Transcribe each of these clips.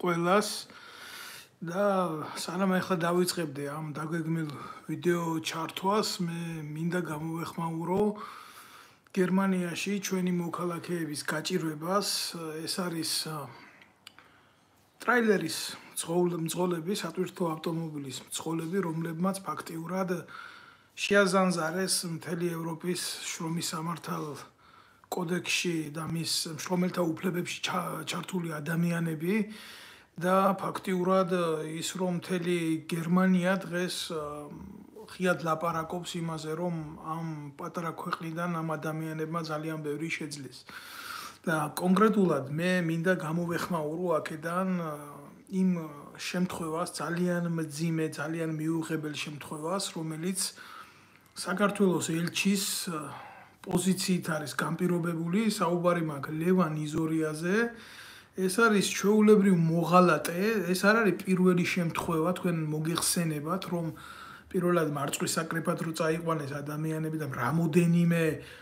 ყველას და სანამ ახლა დავიწყებდე ამ დაგეგმილ ვიდეო ჩართვას, მე მინდა გამოვეხმაურო გერმანიაში ჩვენი მოქალაქეების გაჭირვებას. ეს არის ტრეილერის მძღოლები, სატვირთო ავტომობილის მძღოლები, რომლებმაც ფაქტიურად შეაზანზარეს მთელი ევროპის შრომის სამართალ კოდექსში და მის მშრომელთა უფლებებში ჩართული ადამიანები და ფაქტიურად ის რომ მთელი გერმანია დღეს ხიად ლაპარაკობს იმაზე, რომ ამ პატარა ქვეყნიდან ამ ადამიანებმა ძალიან ბევრი შეძლეს. და კონკრეტულად მე მინდა გამოვეხმაურო აქედან იმ შემთხვევას, ძალიან მძიმე, ძალიან მიუღებელ შემთხვევას, რომელიც საქართველოს ელჩის პოზიციით არის განპირობებული, საუბარი მაქვს ლევან იზორიაზე. ეს არის ჩვეულებრივ მოღალატე, ეს არ არის პირველი შემთხვევა, თქვენ მოგეხსენებათ, რომ პირველად მარწყვისაკრებად რო წაიყვანეს ადამიანები და რამოდენიმე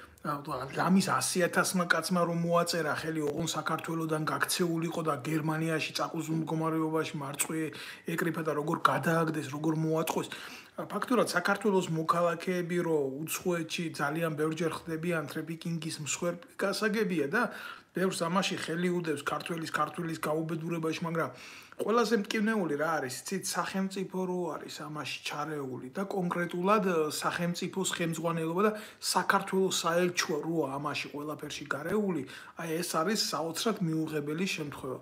ამის 100,000-მა კაცმა რომ მოაწერა ხელი, ოღონ საქართველოსდან გაქცეულიყო და გერმანიაში წაყუზულ მდგომარეობაში მარწყვი ეკრიფა და როგორ გადააგდეს, როგორ მოაწყვეს. ფაქტურად საქართველოს მოქალაქეები რო უცხოეთში ძალიან ბევრჯერ ხდებიან ტრაფიკინგის მსხვერპლი გასაგებია და ბევრს ამაში ხელი უდევს ქართველის გაუბედურებაში, მაგრამ ყველაზე მტკივნეული რა არის, ცით სახელმწიფო რო არის ამაში ჩარეული და კონკრეტულად სახელმწიფოს ხელმძღვანელობა და საქართველოს საელჩო როა ამაში ყველაფერში გარეული, აი ეს არის საოცრად მიუღებელი შემთხვევა.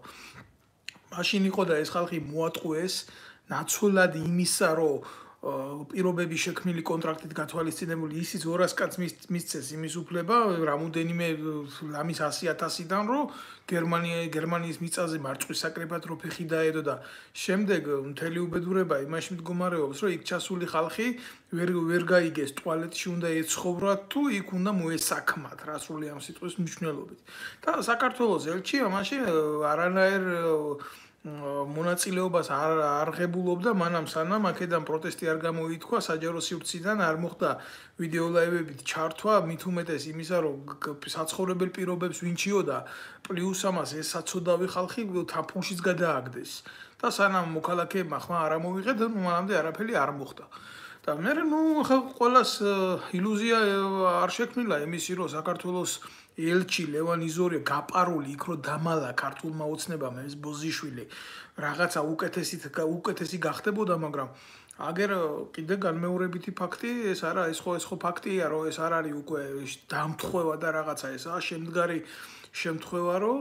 მაშინ იყო და ეს ხალხი მოატყუეს ნაცვლად იმისა, რომ პირობები შექმნილი კონტრაქტით გათვალისწინებული ისიც 200 კაცს მისცეს იმის უფლება, რამოდენიმე ლამის 100,000-დან, რომ გერმანიის მიწაზე მარწყვისაკრებად რო ფეხი დაედო და შემდეგ მთელი უბედურება იმაში მდგომარეობს, რომ იქ ჩასული ხალხი ვერ გაიგეს ტუალეტში უნდა ეცხოვრათ თუ იქ უნდა მოესაქმათ, რა სრული ამ სიტყვის მნიშვნელობით. და საქართველოს ელჩი ამაში არანაირ მონაწილეობას არ აღებულობდა, მანამ სანამ აქედან პროტესტი არ გამოითქვა, საჯარო სივრციდან არ მოხდა ვიდეო ლაივებით ჩართვა, მით უმეტეს იმისა, რომ საცხოვრებელ პირობებს ვინჩიოდა, პლუს ამას ეს საცოდავი ხალხი თაფონშიც გადააგდეს. და სანამ მოქალაქეებმა ხმა არ ამოვიღეთ, მანამდე არაფერი არ მოხდა. და მე ყველას ილუზია არ შექმნილა იმისი, რომ საქართველოს ელჩი ლევან იზორია გაპარული იქ რო დამალა ქართულმა ოცნებამ ეს ბოზიშვილი რაღაცა უკეთესი გახდებოდა, მაგრამ აგერ კიდე განმეორებითი ფაქტი ეს არა, ეს ხო ფაქტია, რომ ეს არ არის უკვე დამთხვევა და რაღაცა ესაა შემდგარი შემთხვევა, რომ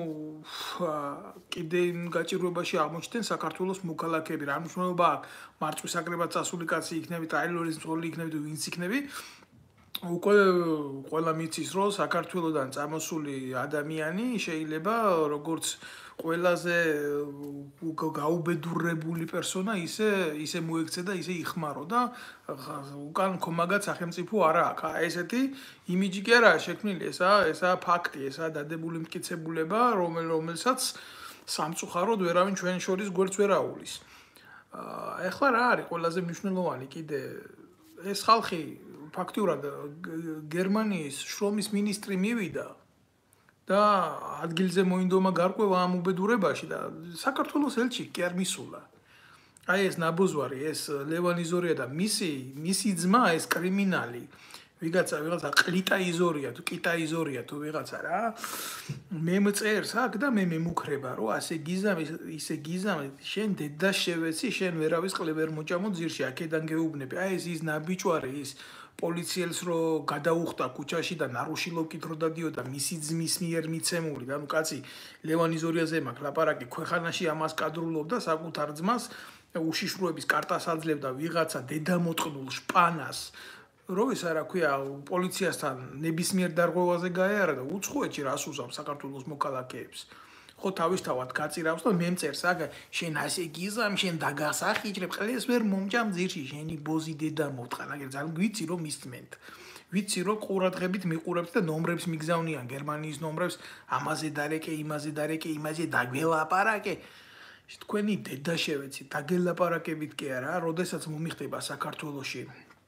კიდე იმ გაჭირვებაში აღმოჩნდნენ საქართველოს მოქალაქეები. რა მნიშვნელობა აქვს მარწყვისაკრებად წასული კაცი იქნები, ტრეილერის მძღოლი იქნები თუ ვინც იქნები. უკვე ყველა მიცის, რომ საქართველოსდან წამოსული ადამიანი შეიძლება როგორც ყველაზე გაუბედურებული პერსონა ისე მოექცე და ისე იხმარო და უკან კომაგად სახელმწიფო არა აქვს. ესეთი იმიჯი კი არა შექმნილი, ესაა ფაქტი, ესაა დადებული მტკიცებულება, რომელსაც სამწუხაროდ ვერავინ ჩვენ შორის გვერდს ვერ აულის. ეხლა რა არის ყველაზე მნიშვნელოვანი კიდე ეს ხალხი ფაქტურად გერმანიის შრომის მინისტრი მივიდა და ადგილზე მოინდომა გარკვევა ამ უბედურებაში და საქართველოს ელჩი კი არ მისულა. აი ეს ნაბოძვარი, ეს ლევან იზორია და მისი ძმა, ეს კრიმინალი, ვიღაცა ყლიტა იზორია თუ კიტა იზორია თუ ვიღაცა რა. მე მწერს აქ და მე მემუქრება, რომ ასე გიზამი, ისე გიზამი, შენ დედა შევეცი, შენ ვერავის ყლე ვერ მოჭამო ძირში, აქედან გეუბნები. აი ის ნაბიჭვარი, ის პოლიციელს რო გადაუხდა ქუჩაში და ნარუშილოვკით რო დადიოდა მისი ძმის მიერ მიცემული და ნუ კაცი ლევან იზორიაზე მაქვს ლაპარაკი, ქვეყანაში ამას კადრულობდა საკუთარ ძმას უშიშროების კარტას აძლევდა ვიღაცა დედამოწყნულ შპანას, რომ ეს რა ქვია პოლიციასთან ნებისმიერ დარღვევაზე გაეარა და უცხოეთში რას უსავს საქართველოს მოქალაქეებს. ხო თავისთავად გაწირავს და მე მწერს აქ შენ ასე გიზამ, შენ დაგასახიჭრებ, ყლეს ვერ მომჭამ ძირში, შენი ბოზი დედა მოტყან, აგერ ძალიან ვიცი რომ მისმენთ. ვიცი რომ ყურადღებით მიყურებთ და ნომრებს მიგზავნიან, გერმანიის ნომრებს, ამაზე დარეკე, იმაზე დარეკე, იმაზე დაგველაპარაკე. თქვენი დედა შევეცი, დაგელაპარაკებით კი არა, როდესაც მომიხდება საქართველოში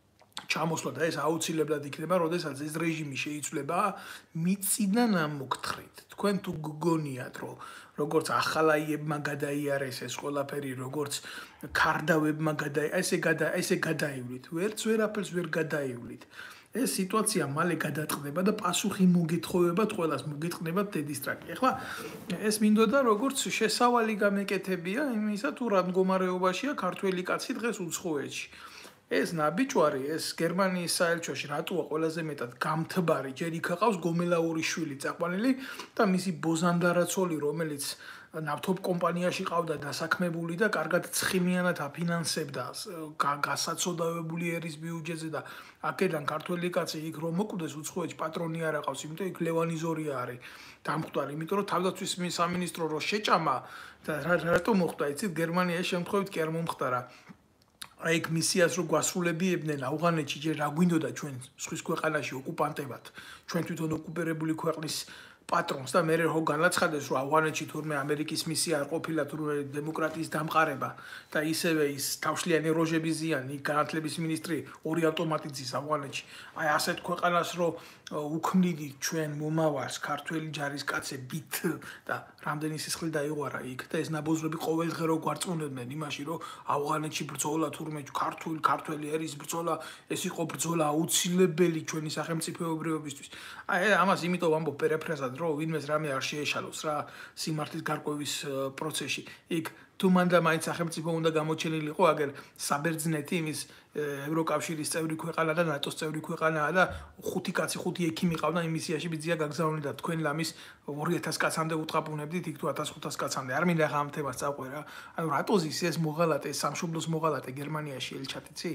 ჩამოსვლა და ეს აუცილებლად იქნება, როდესაც ეს რეჟიმი შეიცვლება მიწიდან ამოგთხრით. თქვენ თუ გგონიათ, რომ როგორც ახალაიებმა გადაიარეს ეს ყველაფერი, როგორც ქარდავებმა ესე გადაივლით, ვერაფერს ვერ გადაივლით. ეს სიტუაცია მალე გადაწყდება და პასუხი მოგეთხოვებათ ყველას, მოგეთყნებათ დედისტრაკი. ეხლა ეს მინდოდა როგორც შესავალი გამეკეთებია იმისა თუ რა მდგომარეობაშია ქართველი კაცი დღეს უცხოეთში. ეს ნაბიჯვარი, ეს გერმანიის საელჩოში რატოა ყველაზე მეტად გამთბარი, ჯერ იქ ყავს გომელაური შვილი წაყვანილი და მისი ბოზანდარაცოლი, რომელიც ნავთობ კომპანიაში ყავდა დასაქმებული და კარგად ცხიმიანად აფინანსებდა გასაცოდავებული ერის ბიუჯეტზე და აქედან ქართველი კაცი იქ რომ მოკვდეს უცხოეთში პატრონი არ აყავს, იმიტომ იქ ლევანი ზორია არის დამხვდარი, იმიტომ რომ თავდაცვის სამინისტრო რო შეჭამა და რატომ მოხდა, იცით, გერმანიაში შემთხვევით კი არ მომხდარა. აი ეგ მისიას რო გვასრულებიებდნენ ავღანეთში ჯერ რა გვინდოდა ჩვენ სხვის ქვეყანაში ოკუპანტებად ჩვენ თვითონ ოკუპირებული ქვეყნის პატრონს და მე რო განაცხადეს რომ ავღანეთში თურმე ამერიკის მისია არ ყოფილა თურმე დემოკრატიის დამყარება და ისევე ის თავშლიანი როჟების ზიანი განათლების მინისტრი ორი ავტომატით ზის ავღანეთში აი ასეთ ქვეყანას რო უქმნიდი ჩვენ მომავალს ქართველი ჯარისკაცებით და რამდენი სისხლი დაიღვარა იქ და ეს ნაბოზრები ყოველდღე რო გვარწმუნებდნენ იმაში რომ ავღანეთში ბრძოლა თურმე ქართველი ერის ბრძოლა ეს იყო ბრძოლა აუცილებელი ჩვენი სახელმწიფოებრიობისთვის აი ამას იმიტომ ვამბობ პერიფრაზად რომ ვინმეს რამე არ შეეშალოს რა სიმართლის გარკვევის პროცესში იქ თუ მანდა მაინც სახელმწიფო უნდა გამოჩენილიყო აგერ საბერძნეთი იმის ევროკავშირის წევრი ქვეყანა და ნატოს წევრი ქვეყანაა და 5 კაცი 5 ექიმი ყავდა იმ მისიაში ბიძია გაგზავნილი და თქვენ ლამის 2000 კაცამდე უთყაპუნებდით იქ თუ 1500 კაცამდე არ მინდა ხა ამ თემას წავყვე რა ანუ რატო ზის ეს მოღალატე სამშობლოს მოღალატე გერმანიაში ელჩათიცი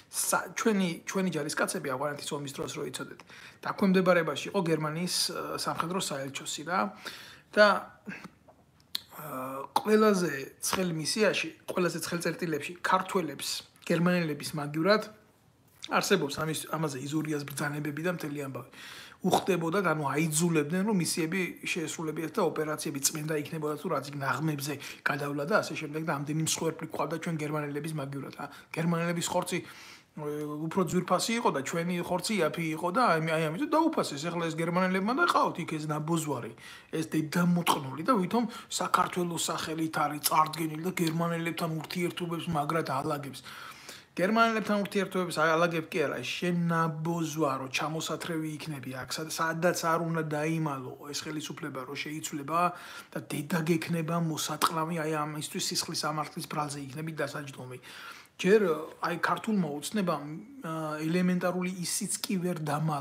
ჩვენი ჯარისკაცები ავღანეთის ომის დროს რო იცოდეთ დაქვემდებარებაში იყო გერმანიის სამხედრო საელჩოსი რა და ყველაზე ცხელ მისიაში, ყველაზე ცხელ წერტილებში ქართველებს, გერმანელების მაგივრად არსებობს ამაზე იზურიას ბრძანებები და მთელი ამბავი. უხდებოდათ, ანუ აიძულებდნენ, რომ მისიები შეესრულებიათ და ოპერაციები წმენდა იქნებოდა თუ რაც იქ ნაღმებზე გადავლა და ასე შემდეგ და ამდენი მსხვერპლი ყავდა ჩვენ გერმანელების მაგივრად. გერმანელების ხორცი უფრო ძვირფასი იყო და ჩვენი ხორცი იაფი იყო და აი ამიტომ დაუფასეს ახლა ეს გერმანელებმა და ყავთ იქ ეს ნაბოზვარი ეს დედამოწყნული და ვითომ საქართველოს სახელით არის წარდგენილი და გერმანელებთან ურთიერთობებს მაგრად ალაგებს გერმანელებთან ურთიერთობებს ალაგებ კი არა შენ ნაბოზვარო ჩამოსათრევი იქნები აქ სადაც არ უნდა დაიმალო ეს ხელისუფლება რო შეიცვლება და დედა გექნება მოსატყლავი აი ამისთვის სისხლის ამართლის ბრალზე იქნები დასაჯდომი ჯერ აი ქართულმა უცნებამ ელემენტარული ისიც კი ვერ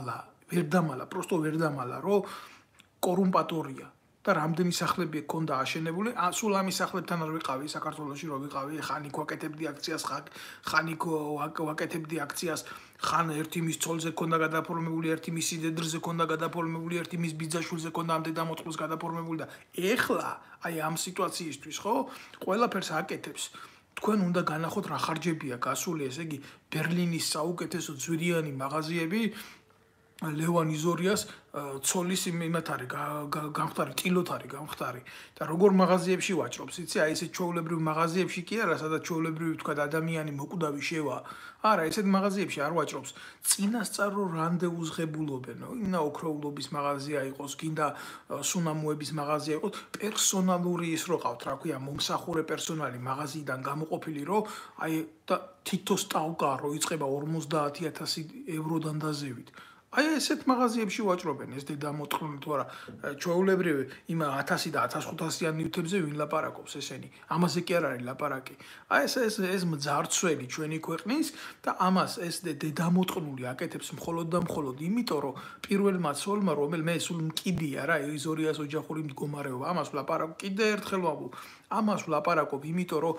დამალა, პროსტო ვერ დამალა, რომ კორუმპატორია და რამდენი სახლები ჰქონდა აშენებული, სულ ამის სახლებთან არ ვიყავი საქართველოში რო ვიყავი, ხან იქ ვაკეთებდი აქციას, ხან იქ ვაკეთებდი აქციას, ხან ერთი მის ცოლზე ჰქონდა გადაფორმებული, ერთი მის სიდედრზე ჰქონდა გადაფორმებული, ერთი მის ბიძაშვილზე ჰქონდა ამ დედამოწყვილს გადაფორმებული და ეხლა აი ამ სიტუაციისთვის ხო, ყველაფერს აკეთებს თქვენ უნდა განახოთ რა ხარჯებია გასული, ესე იგი ბერლინის საუკეთესო ძვირიანი მაღაზიები ლევან იზორიას ცოლის იმათ არის გამხდარი, ტილოთ არის გამხდარი და როგორ მაღაზიებში ვაჭრობს, იცი, აი ესე ჩვეულებრივ მაღაზიებში კი არა, სადაც ჩვეულებრივი თქვა ადამიანი მოკვდავი შევა. არა, ესეთ მაღაზიებში არ ვაჭრობს. წინასწარო რანდევუს ღებულობენ. ინა ოქროულობის მაღაზია იყოს, გინდა სუნამოების მაღაზია იყოს, პერსონალური ის რო ყავთ, რა ქვია, მომსახურე პერსონალი მაღაზიიდან გამოყოფილი, რომ აი და თითო სტავკა რო იწყება 50000 ევროდან დაზევით. აი ესეთ მაღაზიებში ვაჭრობენ ეს დედამოწყნული თუ არა ჩვეულებრივი იმ 1000 და 1500-იან ნივთებზე ვინ ლაპარაკობს ესენი ამაზე კი არ არის ლაპარაკი აი ეს მძარცველი ჩვენი ქვეყნის და ამას ეს დედამოწყნული აკეთებს მხოლოდ და მხოლოდ იმიტომ რომ პირველმა ცოლმა რომელმე სულ მკიდია რა იზორიას ოჯახური მდგომარეობა ამას ვლაპარაკობ კიდე ერთხელ ვამბობ ამას ვლაპარაკობ იმიტომ რომ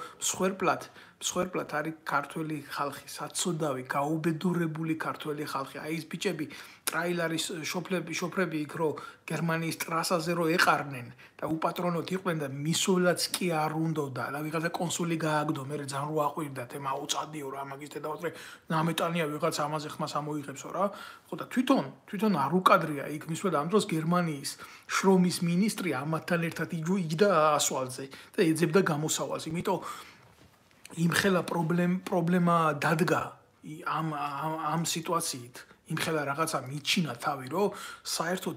მსხვერპლად არის ქართველი ხალხი, საცოდავი, გაუბედურებული ქართველი ხალხი. აი ეს ბიჭები ტრაილერის შოფრები იქ რო გერმანიის ტრასაზე რო ეყარნენ და უპატრონოთ იყვნენ და მისულაც კი არ უნდოდა. და ვიღაცა კონსული გააგდო, მე ძალიან რო აყვირდათ, ემ აუწადიო რა მაგის დედავატრე ნამეტანია ვიღაცა ამაზე ხმას ამოიღებსო რა. ხო და თვითონ არ უკადრია იქ მისვლა ამ დროს გერმანიის შრომის მინისტრი ამათთან ერთად იჯდა ასვალზე და ეძებდა გამოსავალს. იმიტომ იმ ხელა პრობლემა დადგა ამ სიტუაციით იმხელა რაღაცა მიჩინა თავი, რომ საერთოდ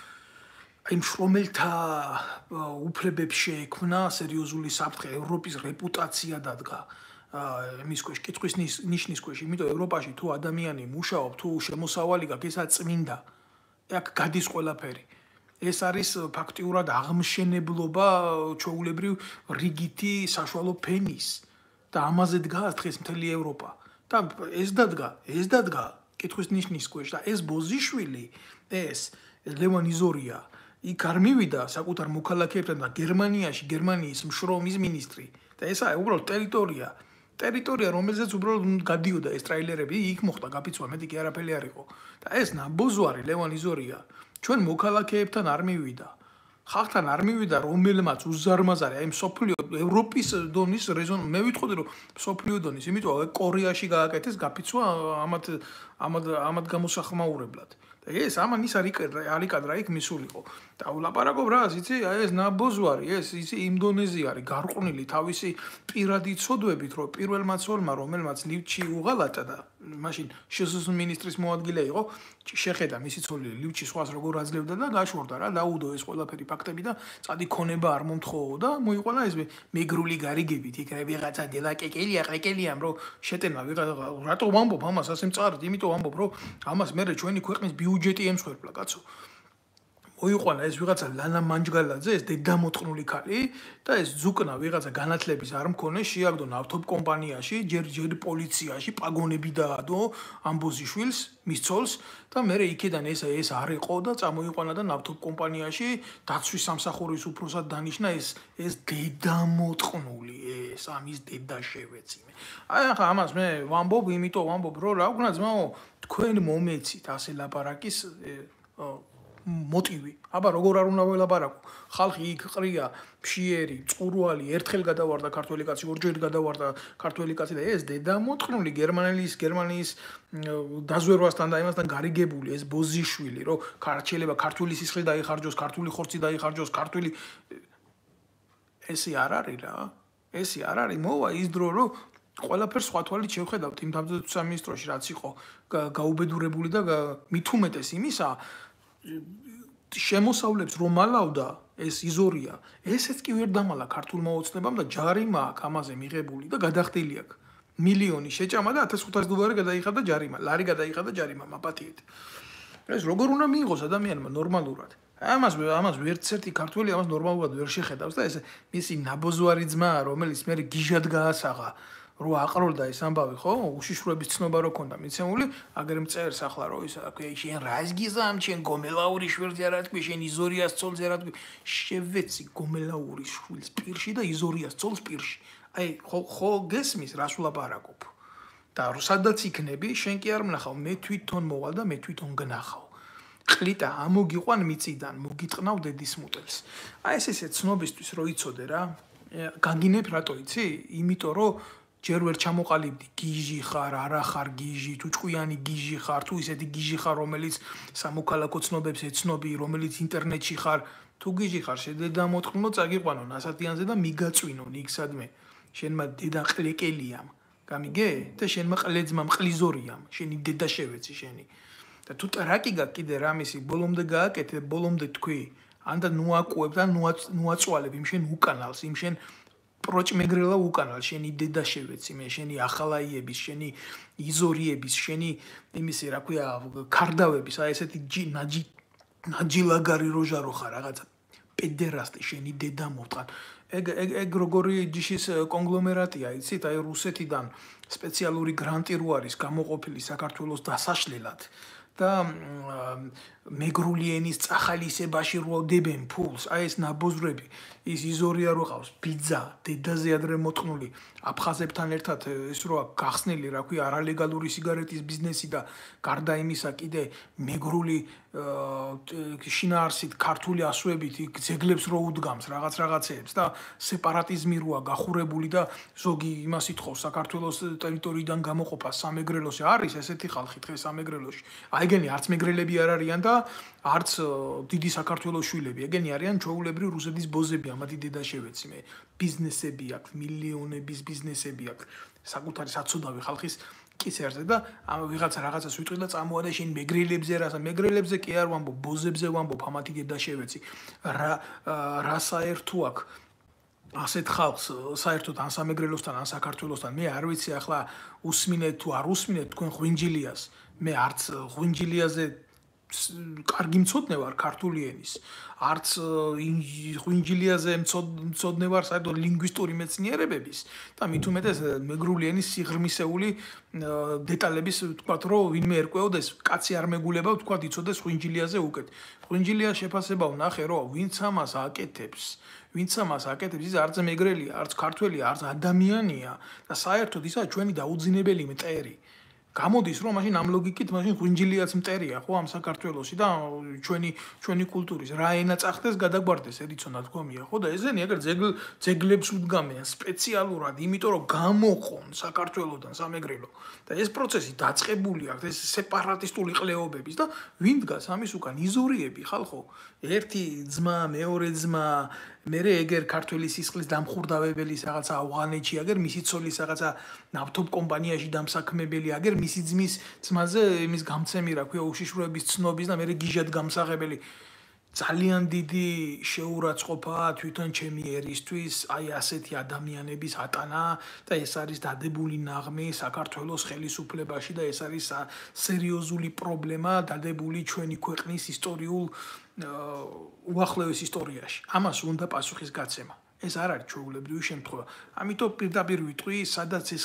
იმ შრომელთა უფლებებს შეექმნა სერიოზული საფრთხე, ევროპის რეპუტაცია დადგა მის ქვეშ, კითხვის ნიშნის ქვეშ, იმიტომ ევროპაში თუ ადამიანი მუშაობ, თუ შემოსავალი გაქვს, ესა წმინდა. აქ გადის ყველაფერი. ეს არის ფაქტიურად აღმშენებლობა ჩვეულებრივ რიგითი საშუალო ფენის და ამაზე დგას დღეს მთელი ევროპა. და ეს დადგა კითხვის ნიშნის ქვეშ და ეს ბოზიშვილი, ეს ლევან იზორია იქ არ მივიდა საკუთარ მოქალაქეებთან და გერმანიის მშრომის მინისტრი და ესაა უბრალოდ ტერიტორია რომელზეც უბრალოდ გადიოდა ეს ტრაილერები იქ მოხდა გაფიცვა მეტი კი არაფერი არ იყო და ეს ნაბოზვარი ლევან იზორია ჩვენ მოქალაქეებთან არ მივიდა ხალხთან არ მივიდა რომელმაც უზარმაზარი აი მსოფლიო ევროპის დონის მე ვიტყოდი რომ მსოფლიო დონის იმიტომ კორეაში გააკეთეს გაფიცვა ამად გამოსახმაურებლად ეს ამან ის არიკადრა იქ მისულიყო და ვლაპარაკობ რა იცი აი ეს ნაბოზვარი ეს იცი იმდონეზი არის გარყვნილი თავისი პირადი ცოდვებით რომ პირველმა ცოლმა რომელმაც ლივჩი უღალატა და მაშინ შსს მინისტრის მოადგილე იყო შეხედა მისი ცოლი ლივჩი სხვას როგორ აძლევდა და გაშორდა რა დაუდო ეს ყველაფერი ფაქტები და წადი ქონება არ მომთხოვო და მოიყვანა ეს მეგრული გარიგებით იქ ვიღაცა დელაკეკელია რომ შეტენა რატო ვამბობ ამას ასე მწარად იმიტომ ვამბობ რომ ამას მე ჩვენი ქვეყნის ბიუჯეტი ემსხვერპლა კაცო მოიყვანა ეს ვიღაცა ლანა მანჯგალაძე ეს დედამოწყნული ქალი და ეს ზუკნა ვიღაცა განათლების არ მქონე შეაგდო ნავთობ კომპანიაში ჯერ პოლიციაში პაგონები დაადო ამბოზიშვილს მის ცოლს და მე იქიდან ეს არ იყო და წამოიყვანა და ნავთობ კომპანიაში დაცვის სამსახურის უფროსად დანიშნა ეს დედამოწყნული ეს ამის დედა შევეციმე აი ახლა ამას მე ვამბობ იმიტომ ვამბობ რომ რა ვქნა ძმაო თქვენ მომეცით ასე ლაპარაკის მოტივი. აბა როგორ არ უნდა ველაპარაკო. ხალხი იქ ყრია, ფშიერი, წყურვალი, ერთხელ გადავარდა ქართველი კაცი, ორჯერ გადავარდა ქართველი კაცი და ეს დედამოწყნული გერმანიის დაზვერვასთან და იმასთან გარიგებული ეს ბოზიშვილი, რომ ქართლება ქართული სისხლი დაიხარჯოს, ქართული ხორცი დაიხარჯოს, ქართული ესე არ არის რა. ესე არ არის. მოვა ის დრო რომ ყველაფერს სხვა თვალით შევხედავთ იმ თავდაცვის სამინისტროში რაც იყო გაუბედურებული და მით უმეტეს იმისა შემოსავლებს რომ ალავდა ეს იზორია ესეც კი ვერ დამალა ქართულმა ოცნებამ და ჯარიმა აქ ამაზე მიღებული და გადახდილი აქ მილიონი შეჭამა და 1500 დოლარი გადაიხადა ჯარიმა ლარი გადაიხადა ჯარიმა მაპატიეთ ეს როგორ უნდა მიიღოს ადამიანმა ნორმალურად ამას ვერცერთი ქართველი ამას ნორმალურად ვერ შეხედავს და ეს მისი ნაბოზვარი ძმა რომელიც მე გიჟად გაასაღა რო აყროლდა ეს ამბავი ხო უშიშროების ცნობა რო ქონდა მიცემული აგერ მწერს ახლა რო ის შენ რას გიზამ შენ გომელაური შვილი არა თქვი შენ იზორიას ცოლს არა თქვი შევეცი გომელაური შვილს პირში და იზორიას ცოლს პირში აი ხო გესმის რას ვლაპარაკობ და სადაც იქნები შენ კი არ მნახავ მე თვითონ მოვალ და მე თვითონ გნახავ ყლიტა ამოგიყვან მიწიდან მოგიტყნავ დედის მუტელს აი ესე ცნობისთვის რო იცოდე რა გაგინებ რატო იცი იმიტომ რომ ჯერ ვერ ჩამოყალიბდი გიჟი ხარ, არა ხარ გიჟი, თუ ჭკვიანი გიჟი ხარ, თუ ისეთი გიჟი ხარ, რომელიც სამოქალაქო ცნობებს ეცნობი, რომელიც ინტერნეტში ხარ, თუ გიჟი ხარ, შედედამოწყნო წაგიყვანონ ასათიანზე და მიგაწვინონ იქ სადმე. შენმა დედა ყლეკელიამ, გამიგე? და შენმა ყლეძმა მყლიზორიამ, შენი დედა შევეცი შენი. და თუ ტრაკი გაქვს კიდე რამისი, ბოლომდე გააკეთე, ბოლომდე თქვი, ანდა ნუაკუებ და ნუაწვალებ იმ შენ უკანალს, იმ შენ პროჭმეგრელა უკანალ შენი დედა შევეცი მე შენი ახალაიების შენი იზორიების შენი იმისი რა ქვია ქარდავების აი ესეთი ნაჯილაგარი როჟარო ხარ რაღაცა პედერასტი შენი დედა მოტყან ეგ როგორი ჯიშის კონგლომერატია იცით აი რუსეთიდან სპეციალური გრანტი რო არის გამოყოფილი საქართველოს დასაშლელად და მეგრული ენის წახალისებაში რო დებენ ფულს აი ეს ნაბოზრები ის იზორია რო ყავს ბიძა დედაზე ადრე მოწყნული აფხაზებთან ერთად ეს როა გახსნილი რა ქვია არალეგალური სიგარეტის ბიზნესი და გარდა იმისა კიდე მეგრული შინაარსით ქართული ასოებით იქ ძეგლებს რო უდგამს რაღაცეებს და სეპარატიზმი როა გახურებული და ზოგი იმას ითხოვს საქართველოს ტერიტორიიდან გამოყოფა სამეგრელოში არის ესეთი ხალხი დღეს სამეგრელოში აი ეგენი არც მეგრელები არ არიან და არც დიდი საქართველოს შვილები ეგენი არიან ჩვეულებრივი რუსეთის ბოზები ამათი დედა შევეცი მე ბიზნესები აქვს მილიონების ბიზნესები აქვს საკუთარი საცოდავი ხალხის კისერზე და ამ ვიღაცა რაღაცას ვიტყვი და წამოადა შენ მეგრელებზე მეგრელებზე კი არ ვამბობ, ბოზებზე ვამბობ, ამათი გედაშევეცი. რა საერთო აქვს ასეთ ხალხს საერთოდ ან სამეგრელოსთან ან საქართველოსთან მე არ ვიცი ახლა უსმინეთ თუ არ უსმინეთ თქვენ ღვინჯილიას მე არც ღვინჯილიაზე კარგი მცოდნე ვარ ქართული ენის არც ღვინჯილიაზე მცოდნე ვარ საერთოდ ლინგვისტური მეცნიერებების და მით უმეტეს მეგრული ენის სიღრმისეული დეტალების ვთქვათ რომ ვინმე ერკვეოდეს კაცი არ მეგულება ვთქვათ იცოდეს ღვინჯილიაზე უკეთ ღვინჯილიას შეფასება ვნახე რომ ვინც ამას აკეთებს ის არც მეგრელია არც ქართველია არც ადამიანია და საერთოდ ისა ჩვენი დაუძინებელი მტერი გამოდის რომ მაშინ ამ ლოგიკით მაშინ ღვინჯილიაც მტერია ხო ამ საქართველოსი და ჩვენი კულტურის რა ენა წახდეს გადაგვარდეს ერიცონა თქომია ხო და ესენი ეგრე ძეგლებს უდგამიან სპეციალურად იმიტომ რომ გამოყონ საქართველოსთან სამეგრელო და ეს პროცესი დაწყებული აქვს ეს სეპარატისტული ყლეობების და ვინ დგას ამის უკან იზორიები ხალხო ერთი ძმა მეორე ძმა მერე ეგერ ქართველი სისხლის დამხურდავებელი რაღაცა ავღანეთში აგერ მისი ცოლის რაღაცა ნავთობ კომპანიაში დამსაქმებელი აგერ მისი ძმის ძმაზე იმის გამცემი რა ქვია უშიშროების ცნობის და მერე გიჟად გამსაღებელი ძალიან დიდი შეურაცხყოფაა თვითონ ჩემი ერისთვის აი ასეთი ადამიანების ატანა და ეს არის დადებული ნაღმი საქართველოს ხელისუფლებაში და ეს არის სერიოზული პრობლემა დადებული ჩვენი ქვეყნის ისტორიულ უახლოეს ისტორიაში. ამას უნდა პასუხის გაცემა. ეს არ არის ჩვეულებრივი შემთხვევა. ამიტომ პირდაპირ ვიტყვი, სადაც ეს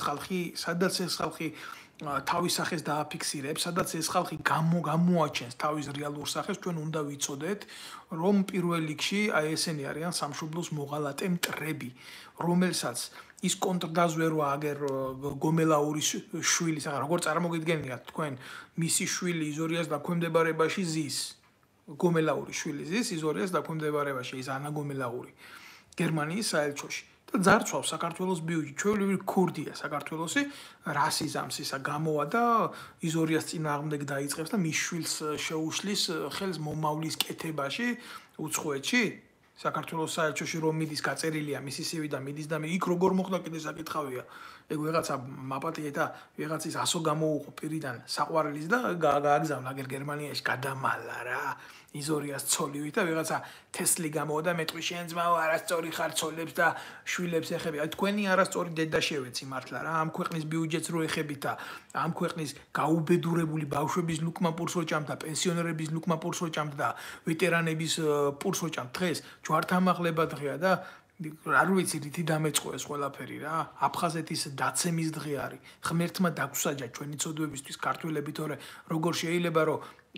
ხალხი თავის სახეს დააფიქსირებს, სადაც ეს ხალხი გამოაჩენს თავის რეალურ სახეს, ჩვენ უნდა ვიცოდეთ, რომ პირველ რიგში აი ესენი არიან სამშობლოს მოღალატე მტრები, რომელსაც ის კონტრდაზვერვა აგერ გომელაურის შვილის, როგორ წარმოგიდგენიათ თქვენ, მისი შვილი იზორიას დაქვემდებარებაში ზის. გომელაურის შვილი ზის იზორიას დაქვემდებარებაში ის ანა გომელაური გერმანიის საელჩოში და ძარცვავს საქართველოს ბიუჯეტი ჩვეულებრივი ქურდია საქართველოსი რასიზმს ისა გამოვა და იზორიას წინააღმდეგ დაიწყებს და მის შვილს შეუშლის ხელს მომავლის კეთებაში უცხოეთში საქართველოს საელჩოში რომ მიდის გაწერილია მისი CV და მიდის და იქ როგორ მოხდა კიდე საკითხავია ეგ ვიღაცა მაპატია და ვიღაცის ასო გამოუყო პირიდან საყვარელის და გააგზავნა აგერ გერმანიაში გადამალა რა იზორიას ცოლივი და ვიღაცა თესლი გამოვიდა მეტყვი შენ ძმაო არასწორი ხარ ცოლებს და შვილებს ეხები აი თქვენი არასწორი დედა შევეცი მართლა რა ამ ქვეყნის ბიუჯეტს რო ეხებით და ამ ქვეყნის გაუბედურებული ბავშვების ლუკმა პურს რო ჭამდა პენსიონერების ლუკმა პურს რო ჭამდა და ვეტერანების პურს რო ჭამდა დღეს ჯვართამაღლება დღეა და არ ვიცი რითი დამეწყო ეს ყველაფერი რა აფხაზეთის დაცემის დღე არის ღმერთმა დაგუსაჯა ჩვენი ცოდვებისთვის ქართველები თორე როგორ შეიძლება რომ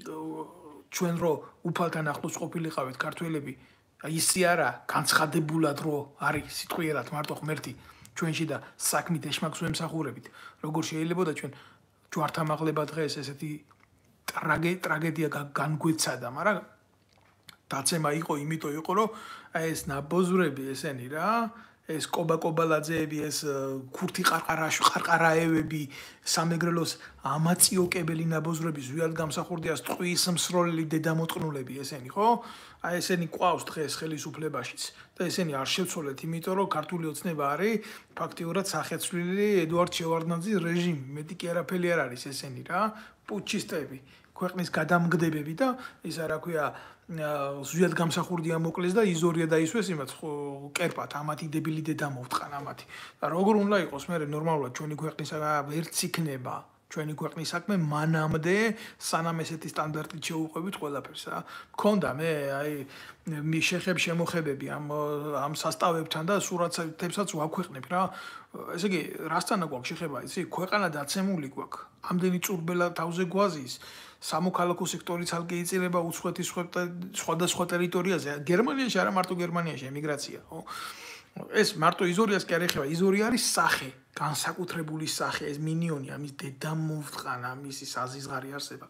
ჩვენ რო უფალთან ახლოს ყოფილიყავით ქართველები ისი არა განცხადებულად რო არის სიტყვიერად მარტო ღმერთი ჩვენში და საქმით ეშმაკს ვემსახურებით როგორ შეიძლება და ჩვენ ჯვართამაღლება დღეს ესეთი ტრაგედია განგვეცადა მაგრამ დაცემა იყო იმიტომ იყო რომ ეს ნაბოზრები ესენი რა ეს კობაკობალაძეები ეს ქურთი ყარყარაევები სამეგრელოს ამაწიოკებელი ნაბოზრები ზვიად გამსახურდიას ტყვის მსროლელი დედამოტყნულები ესენი ხო აი ესენი ყვავს დღეს ხელისუფლებაშიც და ესენი არ შევცვალეთ იმიტომ რომ ქართული ოცნება არის ფაქტიურად სახეცვლილი ედუარდ შევარდნაძის რეჟიმი მეტი კი არაფერი არ არის ესენი რა პუჩისტები ქვეყნის გადამგდებები და ისა რა ქვია ზვიად გამსახურდია მოკლეს და იზორია დაისვეს იმათ კერპათ ამათი დებილი დედა მოვტყან ამათი და როგორ უნდა იყოს მე ნორმალურად ჩვენი ქვეყნისა ვერც იქნება ჩვენი ქვეყნის საქმე მანამდე სანამ ესეთი სტანდარტით შეუყვებით ყველაფერს რა მქონდა მე აი შემოხებები ამ სასტავებთან და სურათებსაც ვაქვეყნებ რა ესე იგი რასთანა გვაქვს შეხება იცი ქვეყანა დაცემული გვაქვს ამდენი წურბელა თავზე გვაზის სამოქალაქო სექტორი ცალკე იწირება უცხოეთის სხვადასხვა ტერიტორიაზე გერმანიაში არა მარტო გერმანიაში ემიგრაცია ხო ეს მარტო იზორიას კი არ ეხება იზორი არის სახე განსაკუთრებული სახე ეს მინიონი ამის დედა მოვტყანა მისი საზიზღარი არსება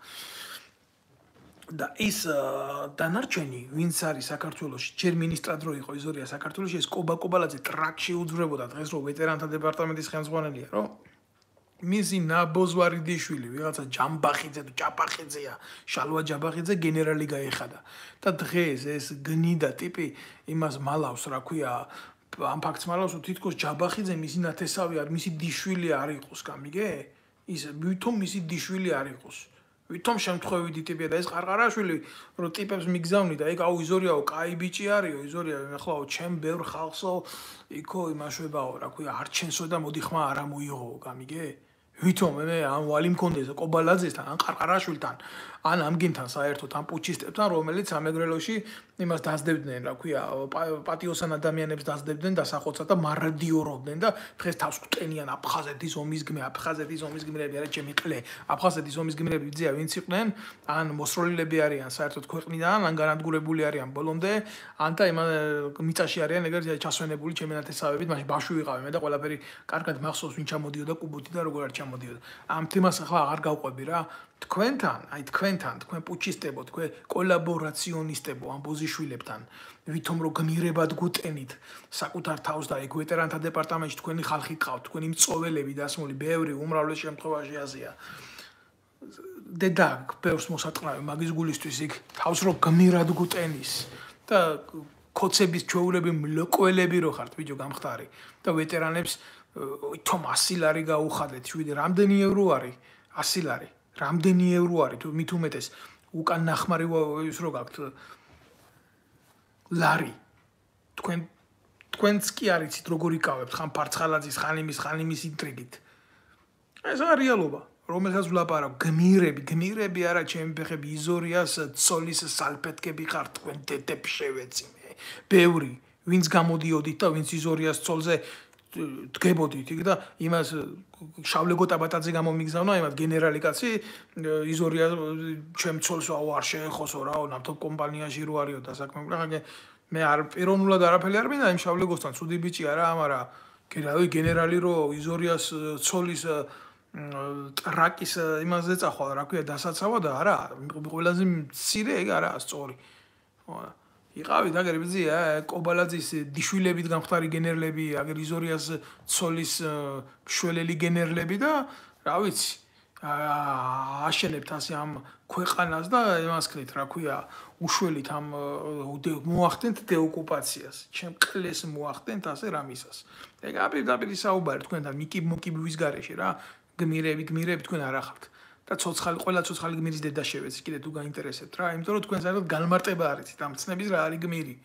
და ის დანარჩენი ვინც არის საქართველოში ჯერ მინისტრად რო იყო იზორია საქართველოში ეს კობაკობალაძე ტრაქში უძვრებოდა დღეს რო ვეტერანთა დეპარტამენტის ხელმძღვანელია რო მისი ნაბოზვარიძიშვილი ვიღაცა ჯამბახიძე თუ ჭაპახიძეა შალვა ჯაბახიძე გენერალი გაეხადა და დღეს ეს გნიდა ტიპი იმას მალავს რა ქვია ამ ფაქტს მალავს რომ თითქოს ჯაბახიძე მისი ნათესავი არ მისი დიშვილი არ იყოს გამიგე ის ვითომ მისი დიშვილი არ იყოს. ვითომ შემთხვევითი ტიპია და ეს ყარყარაშვილი რო ტიპებს მიგზავნი და ეგ აუ იზორიაო, კაი ბიჭი არისო, იზორია ეხლაო ჩემ ბევრ ხალხსო იქო იმაშვებაო, რა ქვია, არ ჩენსო და მოდი ხმა არა მოიღო, გამიგე? ვითომ მე ან ვალი მქონდეს კობალაძესთან, ან ყარყარაშვილთან, ან ამგინთან საერთოდ ამ პუჩისტებთან, რომელიც ამეგრელოში იმას დასდებდნენ, რა ქვია, პატიოსან ადამიანებს დასდებდნენ დასახოცად და მარადიორობდნენ და დღეს თავს ყტენიან აფხაზეთის ომის გმირები, არა ჩემი ყლე, აფხაზეთის ომის გმირები ძია ვინც იყვნენ, ან მოსროლილები არიან საერთოდ ქვეყნიდან, ან განადგურებული არიან ბოლომდე, ან და მიწაში არიან ეგრე ჩასვენებული ჩემი ნათესავებით, მაშინ ბავშვი ვიყავი მე და ყველაფერი კარგად მახსოვს ვინ ჩამოდიოდა კუბოთი და როგორ არ ჩამოდიოდა. ამ თემას ახლა აღარ გავყვები რა. თქვენ პუჩისტებო, თქვენ კოლაბორაციონისტებო ამ ბოზიშვილებთან, ვითომ რო გმირებად გუტენით საკუთარ თავს და ეგ ვეტერანთა დეპარტამენტში თქვენი ხალხი გყავთ, თქვენი მწოველები დასმული, ბევრი უმრავლეს შემთხვევაში აზია. დედა ბევრს მოსატყნავი მაგის გულისთვის იქ თავს რო გმირად გუტენის და კოცების ჩვეულები მლოკველები რო ხართ ბიჭო გამხდარი და ვეტერანებს თომ 100 ლარი გაუხადეთ, შვიდი რამდენი ევრო არის? 100 ლარი. რამდენი ევრო არის თუ მით უმეტეს უკან ნახმარი ის რო გაქვთ ლარი. თქვენც კი არიცით როგორ იკავებთ ხან ფარცხალაძის, ხან იმის ინტრიგით. ეს არის რეალობა, რომელსაც ვლაპარაკ, გმირები არა ჩემი ფეხები, იზორიას ცოლის სალფეთკები ხართ თქვენ დედები შევეცინე. ბევრი, ვინც გამოდიოდით და ვინც იზორიას ცოლზე დგებოდით იქ და იმას შავლეგო ტაბატაძე გამომიგზავნა იმათ გენერალი კაცი იზორია ჩემ ცოლს არ შეეხოსო რაო ნავთობ კომპანიაში რო არისო და საქმე მე არ პიროვნულად არაფერი არ მინდა იმ შავლეგოსთან ცუდი ბიჭი არა ამარა რავი გენერალი რო იზორიას ცოლის ტრაკის იმაზე წახვალ რა ქვია დასაცავა და არა ყველაზე მცირე ეგ არაა სწორი იყავით აგერ ბიზია კობალაძის დიშვილებით გამხდარი გენერლები აგერ იზორიას ცოლის შველელი გენერლები და რა ვიცი აშენებთ ასე ამ ქვეყანას და იმას ქნით რა ქვია უშველით ამ მოახდენთ დეოკუპაციას ჩემ კლეს მოახდენთ ასე რამისას ეგ აპირდაპირი საუბარი თქვენთან მოკიბვის გარეშე რა გმირები თქვენ არ ახართ და ყველა ცოცხალი გმირის დედა შევეცი კიდე თუ გაინტერესებთ რა იმიტომ რომ თქვენ საერთოდ განმარტება არიცით ამ ცნების რა არის გმირი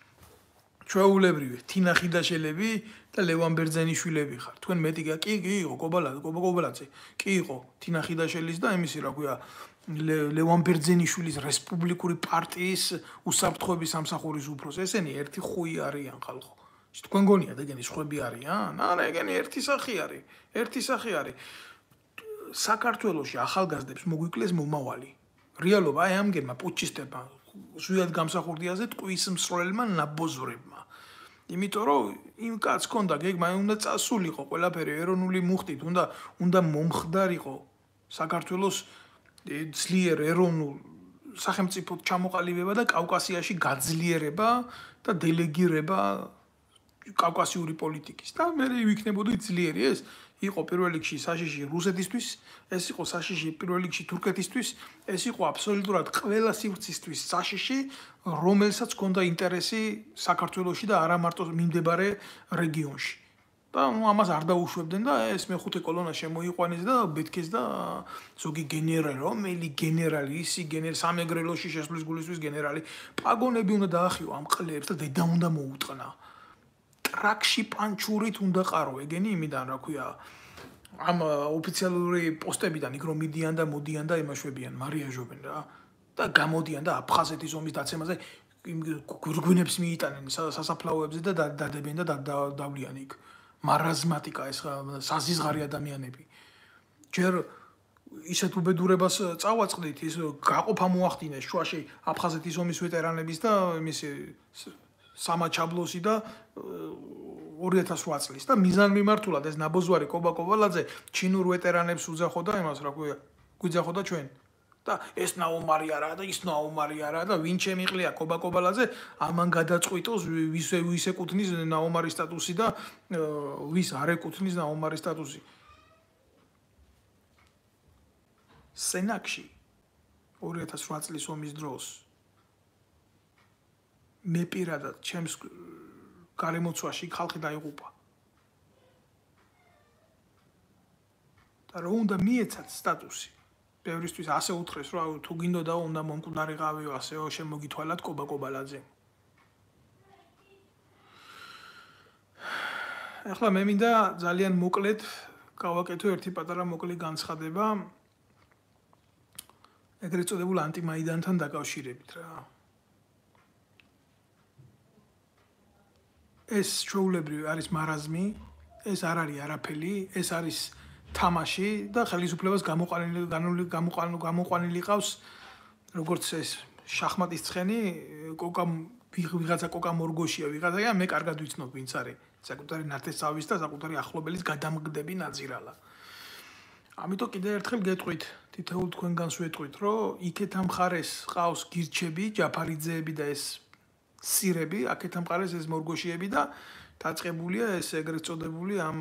ჩვეულებრივი თინა ხიდაშელები და ლევან ბერძენიშვილები ხართ თქვენ მეტი კი იყო კობალაძე კი იყო თინა ხიდაშელის და იმისი რა ქვია ლევან ბერძენიშვილის რესპუბლიკური პარტიის უსაფრთხოების სამსახურის უფროსი ესენი ერთი ხუი არიან ხალხო თქვენ გონიათ ეგენი სხვები არიან არა ეგენი ერთი სახი არის საქართველოში ახალგაზრდებს მოგვიკლეს მომავალი. რეალობა აი ამგერმა პუჩისტებმა ზუსტად გამსახურდიაზე ტყვის მსროლელმა ნაბოზვრებმა. იმიტომ რომ იმ კაცს ქონდა გეგმა უნდა წასულიყო ყველაფერი ეროვნული მუხტით, უნდა მომხდარიყო საქართველოს ძლიერ ეროვნულ სახელმწიფოდ ჩამოყალიბება და კავკასიაში გაძლიერება და დელეგირება კავკასიური პოლიტიკის და მე ვიქნებოდი ძლიერი ეს იყო პირველ რიგში საშიში რუსეთისთვის, ეს იყო საშიში პირველ რიგში თურქეთისთვის, ეს იყო აბსოლუტურად ყველა სივრცისთვის საშიში, რომელსაც ჰქონდა ინტერესი საქართველოში და არა მარტო მიმდებარე რეგიონში. და ამას არ დაუშვებდნენ და ეს მეხუთე კოლონა შემოიყვანეს და ბეთქეს და ზოგი გენერალი, რომელი გენერალი, ისი გენერალი, სამეგრელოში შესვლის გულისთვის გენერალი, პაგონები უნდა დაახიო ამ ყლებს და დედა უნდა მოუტყნა. ტრაქში პანჩურით უნდა ყარო ეგენი იმიდან რა ქვია ამ ოფიციალური პოსტებიდან იქ რომ მიდიან და მოდიან და იმაშვებიან მარიაჟობენ რა და გამოდიან და აფხაზეთის ომის დაცემაზე გვირგვინებს მიიტანენ სასაფლაოებზე და დადებენ და დავლიან იქ მარაზმატიკა ეს საზიზღარი ადამიანები ჯერ ისეთ უბედურებას წავაწყდით ის გაყოფა მოახდინეს შუაში აფხაზეთის ომის ვეტერანების და იმისი სამაჩაბლოსი და 2008 წლის და მიზანმიმართულად ეს ნაბოზვარი კობალაძე ჩინურ ვეტერანებს უძახოდა იმას რა ქვია გვიძახოდა ჩვენ და ეს ნაომარი არა და ის ნაომარი არა და ვინ შემიყლია კობალაძე ამან გადაწყვიტოს ვის ეკუთვნის ნაომარის სტატუსი და ვის არ ეკუთვნის ნაომარის სტატუსი სენაკში 2008 წლის ომის დროს მე პირადად ჩემს გარემოცვაში ხალხი დაიღუპა. და რომ უნდა მიეცათ სტატუსი. ბევრისთვის ასე უთხრეს, რომ თუ გინდოდა უნდა მომკვდარიყავიო ასეო შემოგითვალათ კობა-კობალაძე. ახლა მე მინდა ძალიან მოკლედ გავაკეთო ერთი პატარა მოკლე განცხადება ეგრეთ წოდებულ ანტიმაიდანთან დაკავშირებით რა. ეს ჩვეულებრივი არის მარაზმი, ეს არ არის არაფერი, ეს არის თამაში და ხელისუფლებას გამოყვანილი ყავს როგორც ეს შახმატის ცხენი, ვიღაცა კოკა მორგოშია, ვიღაცა მე კარგად ვიცნობ ვინც არის საკუთარი ნათესავის და საკუთარი ახლობელის გადამგდები ნაძირალა. ამიტომ კიდევ ერთხელ გეტყვით, თითოეულ თქვენგანს ვეტყვით, რომ იქეთ ამ მხარეს ყავს გირჩები, ჯაფარიძეები და ეს სირები, აქეთ ამ მხარეს ეს მორგოშიები და დაწყებულია ეს ეგრეთ წოდებული ამ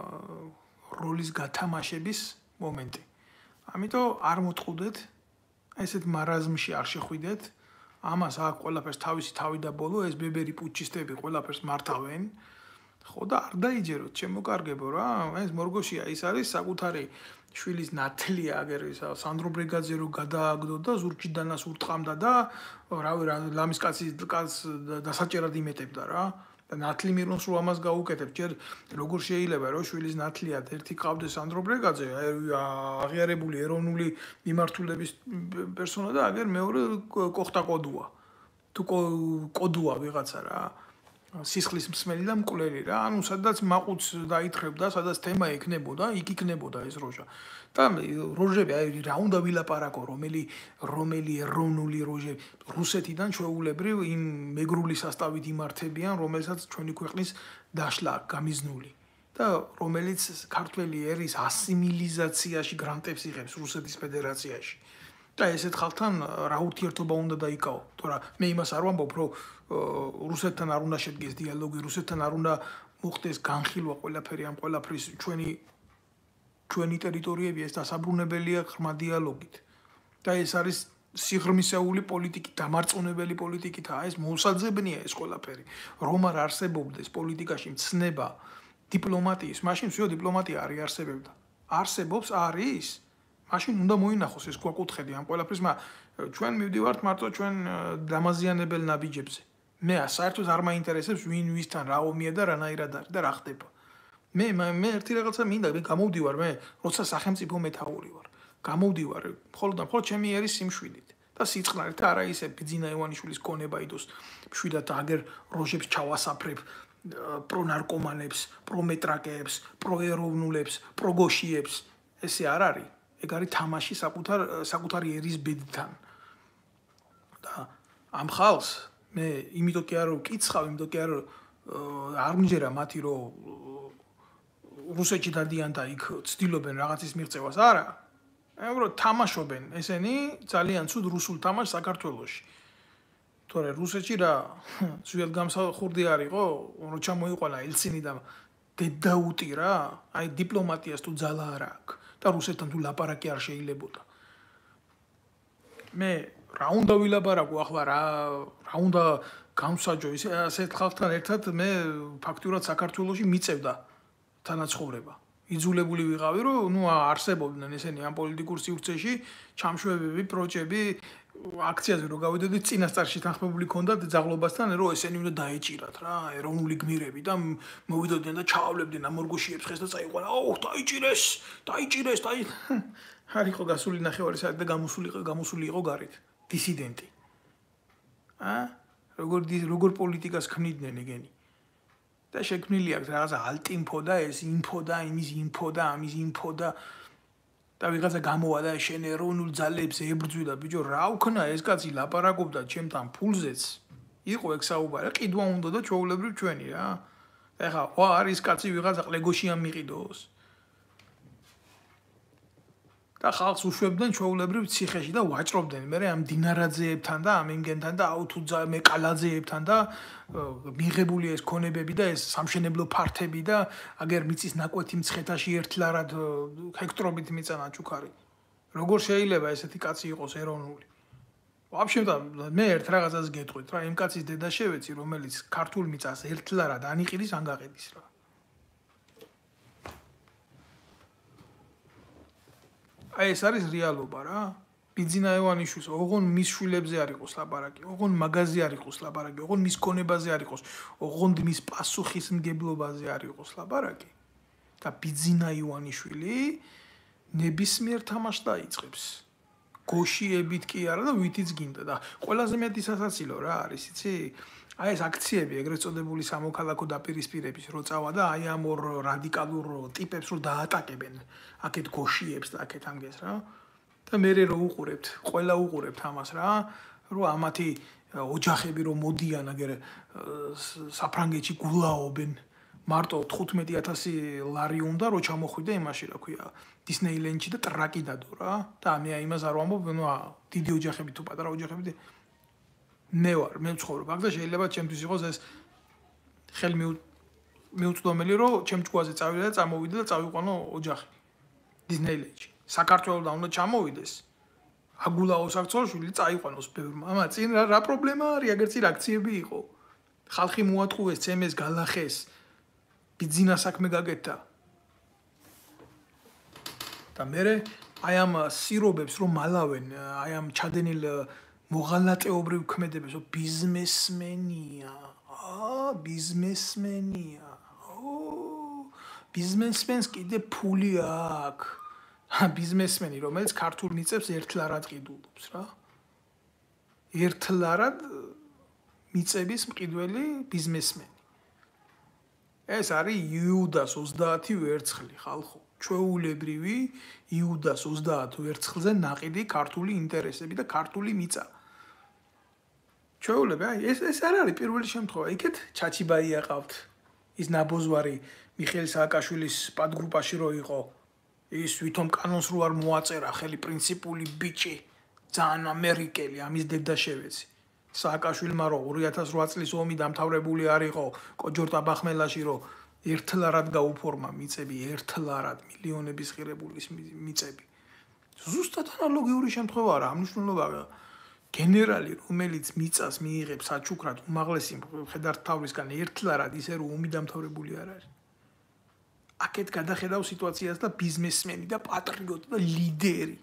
როლის გათამაშების მომენტი. ამიტომ არ მოწყუდეთ, ესეთ მარაზმში არ შეხვიდეთ. ამას აქ ყველაფერს თავისი თავი და ბოლო ეს ბებერი პუჩისტები ყველაფერს მართავენ. ხო და არ დაიჯეროთ, ჩემო კარგებო რა, ეს მორგოშია ის არის საკუთარი შვილის ნათლია აგერ სანდრო ბრეგაძე რო გადააგდოდა ზურგჭიდანას ურტყამდა და რავი რა ლამის კაცის დასაჭერად იმეტებდა რა. და ნათლი მირონს რო ამას გაუკეთებ, ჯერ როგორ შეიძლება რომ შვილის ნათლიად ერთი ყავდეს სანდრო ბრეგაძე, აღიარებული ეროვნული მიმართულების პერსონა და აგერ მეორე კოხტა კოდუა. თუ კოდუა ვიღაცა რა. სისხლის მსმელი და მკვლელი რა, ანუ სადაც მაყუც დაითხრებდა, სადაც თემა ექნებოდა, იქ იქნებოდა ეს როჟა. და როჟები აი რა უნდა ვილაპარაკო, რომელი ეროვნული როჟები რუსეთიდან ჩვეულებრივ იმ მეგრული სასტავით იმართებიან, რომელსაც ჩვენი ქვეყნის დაშლა გამიზნული და რომელიც ქართველი ერის ასიმილიზაციაში გრანტებს იღებს რუსეთის ფედერაციაში. და ესეთ ხალხთან რა ურთიერთობა უნდა დაიკავო, თორემ მე იმას არ ვამბობ, რომ რუსეთთან არ უნდა შედგეს დიალოგი, რუსეთთან არ უნდა მოხდეს განხილვა ყველაფერი ამ ყველაფრის ჩვენი ტერიტორიები ეს დასაბრუნებელია ღრმა დიალოგით. და ეს არის სიღრმისეული პოლიტიკით, დამარწმუნებელი პოლიტიკითაა, ეს მოსაძებნია ეს ყველაფერი. რომ არ არსებობდეს პოლიტიკაში მცნება დიპლომატიის, მაშინ всё დიპლომატია არ იარსებებდა. არსებობს არის მაშინ უნდა მოინახოს ეს გვაკუთხები ამ ყველაფრის, მაგრამ ჩვენ მივდივართ მარტო ჩვენ დამაზიანებელ ნაბიჯებზე. მე საერთოდ არ მაინტერესებს ვინ ვისთან რა ომია და რანაირად არის და რა ხდება. მე ერთი რაღაცა მინდა, მე გამოვდივარ, მე როცა სახელმწიფო მეთაური ვარ. გამოვდივარ მხოლოდ ჩემი ერის სიმშვიდით და სიწყნარით და არა ისე ბიძინა ივანიშვილის ქონება იდოს მშვიდად აგერ როჟებს ჩავასაფრებ პრონარკომანებს, პრომეტრაკეებს, პროეროვნულებს, პროგოშიებს. ესე არ არის. ეგ არის თამაში საკუთარი ერის ბედთან. და ამ ხალხს მე იმიტომ კი არ ვკიცხავ, იმიტომ კი არ მჯერა მათი რომ რუსეთში დადიან და იქ ცდილობენ რაღაცის მიღწევას, არა. უბრალოდ თამაშობენ ესენი ძალიან ცუდ რუსულ თამაშს საქართველოში. თორე რუსეთში რა ძველ გამსახურდი არისო, რომ ჩამოიყვანა ელცინი და დედაუტი რა, აი დიპლომატიას თუ ძალა არ აქვს. და რუსეთთან თუ ლაპარაკი არ შეიძლებოდა. მე რა უნდა ვილაპარაკო ახლა რა უნდა გამსაჯო ასეთ ხალხთან ერთად მე ფაქტურად საქართველოში მიწევდა თანაცხოვრება. იძულებული ვიყავი რომ არსებობდნენ ესენი ამ პოლიტიკურ სივრცეში ჩამშვებები, პროჭები, აქციაზე რო გავიდოდით წინასწარში თანხმებული ქონდათ ძაღლობასთან რომ ესენი უნდა დაეჭირათ რა, ეროვნული გმირები და მოვიდოდნენ და ჩაავლებდნენ ამ მორგოშიებს ხეს და წაიყვანა. დაიჭირეს. არ იყო გასული ნახევარი საათი და გამოსული იყო გარეთ. დისიდენტი. როგორ პოლიტიკას ქმნიდნენ ეგენი. და შექმნილი აქვს რაღაცა ალტინფო და ეს ინფო და იმის ინფო და ამის ინფო და ვიღაცა გამოვა და შენ ეროვნულ ძალებს ებრძვიდა, ბიჭო, რა ვქნა ეს კაცი ლაპარაკობდა ჩემთან ფულზეც. იყო ეგ საუბარი, ყიდვა უნდა და ჩვეულებრივ ჩვენი რა. ეხლა არის კაცი ვიღაცა ყლეგოში ამიყიდოს. და ხალხს უშვებდნენ ჩვეულებრივ ციხეში და ვაჭრობდნენ მე ამ დინარაძეებთან და ამ იმგენთან და აუთუძა მე კალაძეებთან და მიღებული ეს ქონებები და ეს სამშენებლო ფართები და აგერ მიწის ნაკვეთი მცხეთაში ერთლარად ჰექტრობით მიწანა ჩუქარი. როგორ შეიძლება ესეთი კაცი იყოს ეროვნული? ვაფშე მე ერთ რაღაცას გეტყვით რა, იმ კაცის დედა შევეცი, რომელიც ქართულ მიწას ერთლარად ანიყიდის, ანგაყიდის რა. აი ეს არის რეალობა რა. ბიძინა ივანიშვილს ოღონ მის შვილებზე არ იყოს ლაპარაკი, ოღონ მაგაზე არ იყოს ლაპარაკი, ოღონ მის გონებაზე არ იყოს, ოღონ მის პასუხისმგებლობაზე არ იყოს ლაპარაკი. და ბიძინა ივანიშვილი ნებისმიერ თამაშს დაიწყებს. გოშიებით კი არა და ვითიც გინდა და ყველაზე მეტი სასაცილო რა არის, იცი? აი ეს აქციები, ეგრეთ წოდებული სამოქალაქო დაპირისპირების რო წავა და აი ამ ორ რადიკალურ ტიპებს რო დაატაკებენ, აქეთ გოშიებს და აქეთ ამგეს რა. და მე რო უყურებთ, ყველა უყურებთ ამას რა, რომ ამათი ოჯახები რომ მოდიან აგერ საფრანგეთში გულაობენ. მარტო 15000 ლარი უნდა რომ ჩამოხვიდე იმაში, რა ქვია, დისნეილენდში და ტრაკი დადო რა. და მე აი იმას არ ვამბობ, ნუ დიდი ოჯახები თუ პატარა ოჯახები მე ვარ, მე ვცხოვრობ აქ და შეიძლება ჩემთვის იყოს ეს ხელი მიუწვდომელი, რომ ჩემ ჭკუაზე წავიდე და წამოვიდე და წავიყვანო ოჯახი დისნეილენდში. საქართველოსთან უნდა ჩამოვიდეს. აგულაოს აქცოლშვილი წაიყვანოს ბევრმა. ამა წინ რა პრობლემა არის, აგერ წინ აქციები იყო. ხალხი მოატყუეს, ცემეს, გალახეს. ბიძინა საქმე გაკეთა. და მე აი ამ სირობებს რომ მალავენ, აი ამ ჩადენილ მოღალატეობრივ ქმედებს, რომ ბიზნესმენია. ბიზნესმენია. ბიზნესმენს კიდე ფული აქვს. ბიზნესმენი, რომელიც ქართულ მიწებს ერთლარად ყიდულობს რა. ერთლარად მიწების მყიდველი ბიზნესმენი. ეს არის იუდას 30 ვერცხლი ხალხო. ჩვეულებრივი იუდას 30 ვერცხლზე ნაყიდი ქართული ინტერესები და ქართული მიწა. ჩვეულები, აი ეს არ არის პირველი შემთხვევა. იქეთ ჩაჩიბაი აყავთ. ის ნაბოძვარი მიხეილ სააკაშვილის პადგრუპაში რო იყო. ის ვითომ კანონს რო არ მოაწერა, ხელი პრინციპული ბიჭი, ძალიან ამერიკელი, ამის დედა შევეცი. სააკაშვილმა რო 2008 წლის ომი დამთავრებული არ იყო კოჯორტაბახმელაში, რო ერთლარად გაუფორმა მიწები, ერთლარად მილიონების ღირებულის მიწები. ზუსტად ანალოგიური შემთხვევა არა, ამ მნიშვნელობაა. გენერალი, რომელიც მიწას მიიღებს საჩუქრად უმაღლესი მხედართ თავისგან ერთლარად, ისე რომ ომი დამთავრებული არ არის. აქეთ გადახედავ სიტუაციას და ბიზნესმენი და პატრიოტი და ლიდერი.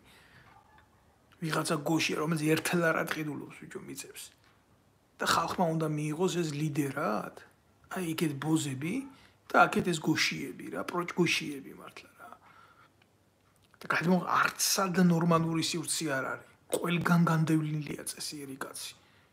ვიღაცა გოშია, რომელიც ერთლარად ყიდულობს ბიჭო მიწებს. და ხალხმა უნდა მიიღოს ეს ლიდერად. აი იქეთ ბოზები და აქეთ ეს გოშიები რა, პროჭგოშიები მართლა რა. და გადმო არც სად ნორმალური სივრცე არ არის. ყველგან განდევნილია წესიერი კაცი.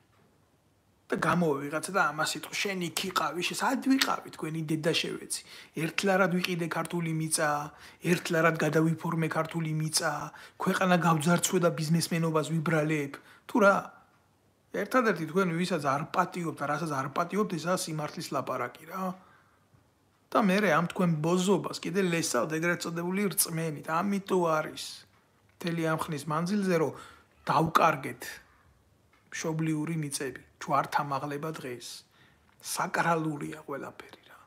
და გამოვა ვიღაცა და ამას იტყვის, შენ იქ იყავი, სად ვიყავი თქვენი დედა შევეცი. ერთლარად ვიყიდე ქართული მიწა, ერთლარად გადავიფორმე ქართული მიწა, ქვეყანა გავძარცვე და ბიზნესმენობას ვიბრალებ. თუ რა? ერთადერთი თქვენ ვისაც არ პატიობთ და რასაც არ პატიობთ, ესაა სიმართლის ლაპარაკი რა. და მე ამ თქვენ ბოზობას კიდე ლესავთ ეგრეთ წოდებული რწმენით. ამიტომ არის მთელი ამ ხნის მანძილზე რომ დავკარგეთ მშობლიური მიწები, ჯვართა მაღლება დღეს. საკრალურია ყველაფერი რა.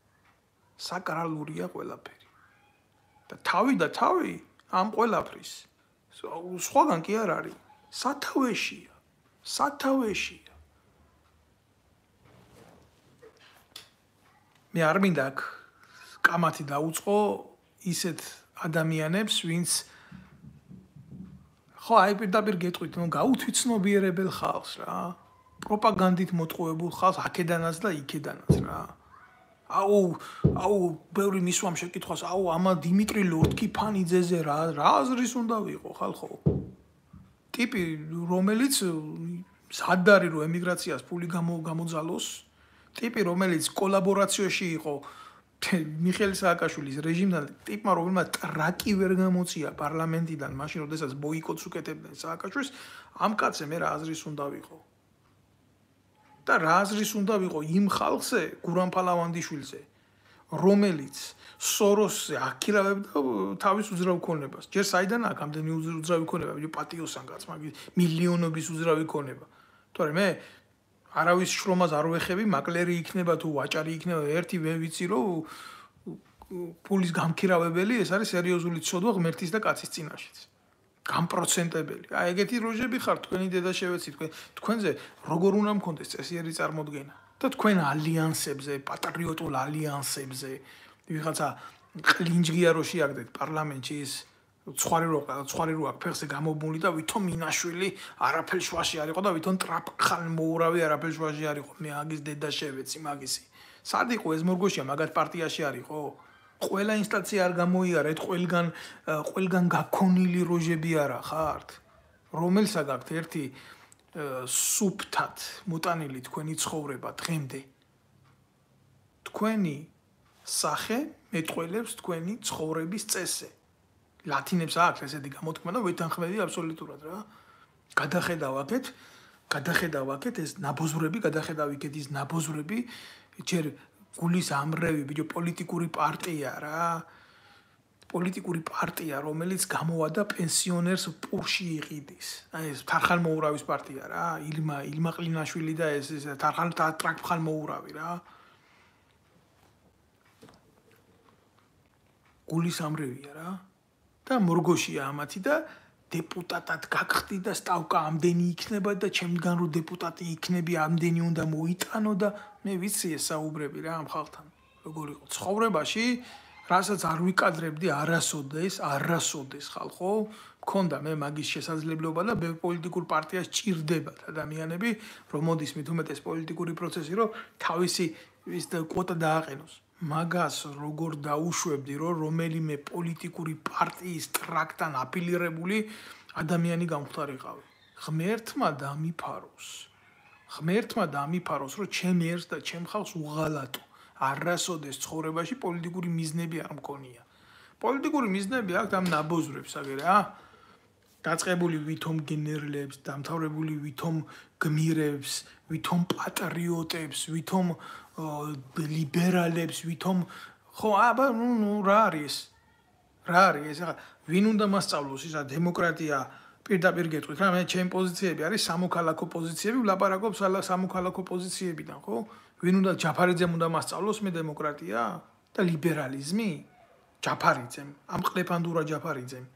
საკრალურია ყველაფერი. და თავი ამ ყველაფრის სხვაგან კი არ არის. სათავეშია. სათავეშია. მე არ მინდა აქ კამათი დაუწყო ისეთ ადამიანებს, ვინც ხო აი პირდაპირ გეტყვით, რომ გაუთვითცნობიერებელ ხალხს რა. პროპაგანდით მოტყუებულ ხალხს აქედანაც და იქედანაც რა. აუ, ბევრი მისვამ შეკითხვას, ამა დიმიტრი ლორთქიფანიძეზე რა აზრის უნდა ვიყო ხალხო? ტიპი, რომელიც ზადარი რო ემიგრაციას ფული გამოძალოს, ტიპი, რომელიც კოლაბორაციაში იყო მიხეილ სააკაშვილის რეჟიმთან, ტიპმა, რომელმაც ტრაკი ვერ გამოწია პარლამენტიდან, მაშინ როდესაც ბოიკოტს უკეთებდნენ სააკაშვილს, ამ კაცზე მე რა აზრის უნდა ვიყო? და რა აზრის უნდა ვიყო იმ ხალხზე, გურამ ფალავანდიშვილზე, რომელიც სოროსზე აქირავებდა თავის უძრავ ქონებას. ჯერ საიდან აქვს ამდენი უძრავი ქონება, პატიოსან კაცმა, მილიონობის უძრავი ქონება. თორემ მე არავის შრომას არ ვეხები, მაკლერი იქნება თუ ვაჭარი იქნება, ერთი მე ვიცი რომ ფულის გამქირავებელი ეს არის სერიოზული ცოდვა ღმერთის და კაცის წინაშეც. გამპროცენტებელი. აი ეგეთი როჟები ხართ, თქვენი დედა შევეცი, თქვენზე როგორ უნდა მქონდეს წესიერი წარმოდგენა და თქვენ ალიანსებზე, პატრიოტულ ალიანსებზე, ვიღაცა ყლინჯგია რო შეაგდეთ პარლამენტში ის ცხვარი რო აქ ფეხზე გამობმული და ვითომ მინაშვილი არაფერ შვაში არ იყო და ვითომ ტრაპხან მოურავი არაფერ შვაში არ იყო. მე აგის დედა შევეცი მაგისი. სად იყო ეს მორგოშია მაგათ პარტიაში არ იყო? ყველა ინსტანცია არ გამოიარეთ, ყველგან გაქონილი როჟები არა ხართ? რომელსა გაქვთ ერთი სუფთად მოტანილი თქვენი ცხოვრება დღემდე. თქვენი სახე მეტყველებს თქვენი ცხოვრების წესზე. ლათინებს აქვს ესეთი გამოთქმა და ვეთანხმები აბსოლუტურად რა. გადახედავ აქეთ ეს ნაბოზვრები, გადახედავ იქეთ ის ნაბოზვრები, ჯერ გულის ამრევი ბიჭო პოლიტიკური პარტია რა. პოლიტიკური პარტია, რომელიც გამოვადა პენსიონერს პურში იყიდის. აი ეს თარხან მოურავის პარტია რა. ილმა ყლინაშვილი და ეს თარხან ტრაკფხან მოურავი რა. გულის ამრევია რა. და მორგოშია ამათი და დეპუტატად გაგხდი და სტავკა ამდენი იქნება და ჩემგან რო დეპუტატი იქნები ამდენი უნდა მოიტანო და მე ვიცი ეს საუბრები რა ამ ხალხთან როგორ იყო ცხოვრებაში რასაც არ ვიკადრებდი არასოდეს ხალხო მქონდა მე მაგის შესაძლებლობა და მე პოლიტიკურ პარტიას ჭირდებათ ადამიანები რომ მოდის მით უმეტეს პოლიტიკური პროცესი რომ თავისი ის კვოტა დააყენოს მაგას როგორ დაუშვებდი რომ რომელიმე პოლიტიკური პარტიის ტრაქტან აფილირებული ადამიანი გამختارიყავი ღმერთმა დამიფაროს რომ ჩემ ერს და ჩემ ხალხს უღალატო არასოდეს ცხოვრებაში პოლიტიკური მიზნები არ მქონია პოლიტიკური მიზნები აქვს ამ ნაბოზრებს აგერ რა დაწყებული ვითომ გენერლებს დამთავრებული ვითომ გმირებს ვითომ პატრიოტებს ვითომ ლიბერალებს ვითომ ხო აბა ნუ რა არის ახლა ვინ უნდა მასწავლოს ისა დემოკრატია პირდაპირ გეტყვით რა მე ჩემი პოზიციები არის სამოქალაქო პოზიციები ვლაპარაკობ სამოქალაქო პოზიციებიდან ხო ვინ უნდა ჯაფარიძემ უნდა მასწავლოს მე დემოკრატია და ლიბერალიზმი ჯაფარიძემ ამ ყლეფანდურა ჯაფარიძემ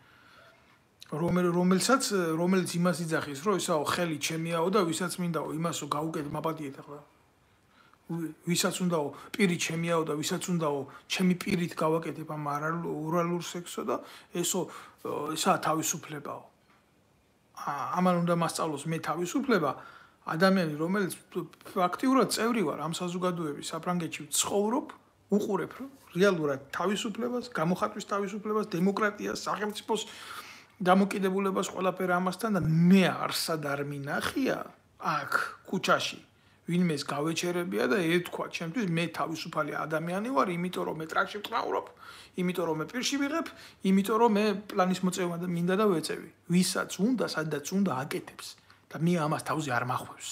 რომელიც იმას იძახის რომ ისაო ხელი ჩემიაო და ვისაც მინდაო იმასო გაუკეთ მაპატიეთ ახლა ვისაც უნდაო პირი ჩემიაო და ვისაც უნდაო ჩემი პირით გავაკეთებ ამ ორალურ სექსო და ესა თავისუფლებაო ამან უნდა მასწავლოს მე თავისუფლება ადამიანი რომელიც ფაქტიურად წევრი ვარ ამ საზოგადოების საფრანგეთში ცხოვრობ უყურებ რეალურად თავისუფლებას გამოხატვის თავისუფლებას დემოკრატიას სახელმწიფოს დამოკიდებულებას ყველაფერ ამასთან და მე არსად არ მინახია აქ ქუჩაში ვინმეს გავეჩერებია და ეთქვა ჩემთვის მე თავისუფალი ადამიანი ვარ იმიტომ რომ მე ტრაქში ვტყავრობ იმიტომ რომ მე პირში ვიღებ იმიტომ რომ მე პლანის მოწევა და მინდა და ვეწევი ვისაც უნდა სადაც უნდა აკეთებს და მე ამას თავზე არ მახვევს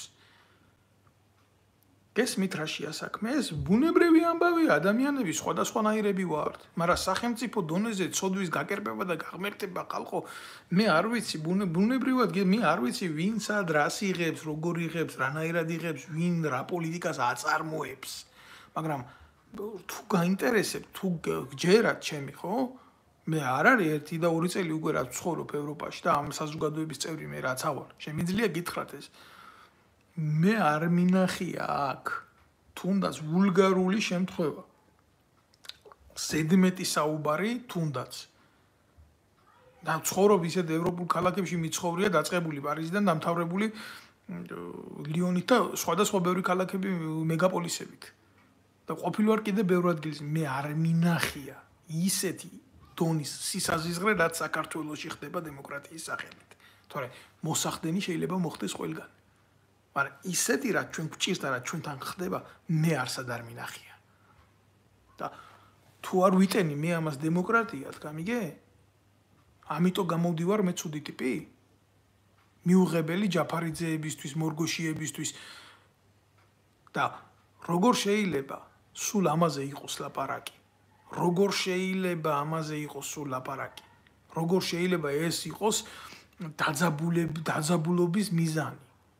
გესმით რაშია საქმე ეს ბუნებრივი ამბავია ადამიანები სხვადასხვანაირები ვართ მაგრამ სახელმწიფო დონეზე ცოდვის გაკერპება და გაღმერთება ხალხო მე არ ვიცი ბუნებრივად მე არ ვიცი ვინ სად რას იღებს როგორ იღებს რანაირად იღებს ვინ რა პოლიტიკას აწარმოებს მაგრამ თუ გაინტერესებთ თუ გჯერათ ჩემი ხო მე არ არის 1 და 2 წელი უკვე რაც ვცხოვრობ ევროპაში და ამ საზოგადოების წევრი მე რაც ავარ შემიძლია გითხრათ ეს მე არ მინახია აქ თუნდაც ვულგარული შემთხვევა ზედმეტი საუბარი თუნდაც და ცხოვრობ ისეთ ევროპულ ქალაქებში მიცხოვრია დაწყებული პარიზიდან დამთავრებული ლიონით და სხვადასხვა ბევრი ქალაქები მეგაპოლისებით და ყოფილვარ კიდე ბევრ ადგილზე მე არ მინახია ისეთი დონის სისაზღვრე რაც საქართველოში ხდება დემოკრატიის სახელით თორე მოსახდენი შეიძლება მოხდეს ყველგან მაგრამ ისეთი რაც ჩვენ გვჭირს და რაც ჩვენთან ხდება მე არსად არ მინახია და თუ არ ვიტენი მე ამას დემოკრატიად გამიგე ამიტომ გამოვდივარ მე ცუდი ტიპი მიუღებელი ჯაფარიძეებისთვის მორგოშიებისთვის და როგორ შეიძლება სულ ამაზე იყოს ლაპარაკი როგორ შეიძლება ამაზე იყოს სულ ლაპარაკი როგორ შეიძლება ეს იყოს დაძაბულობის მიზანი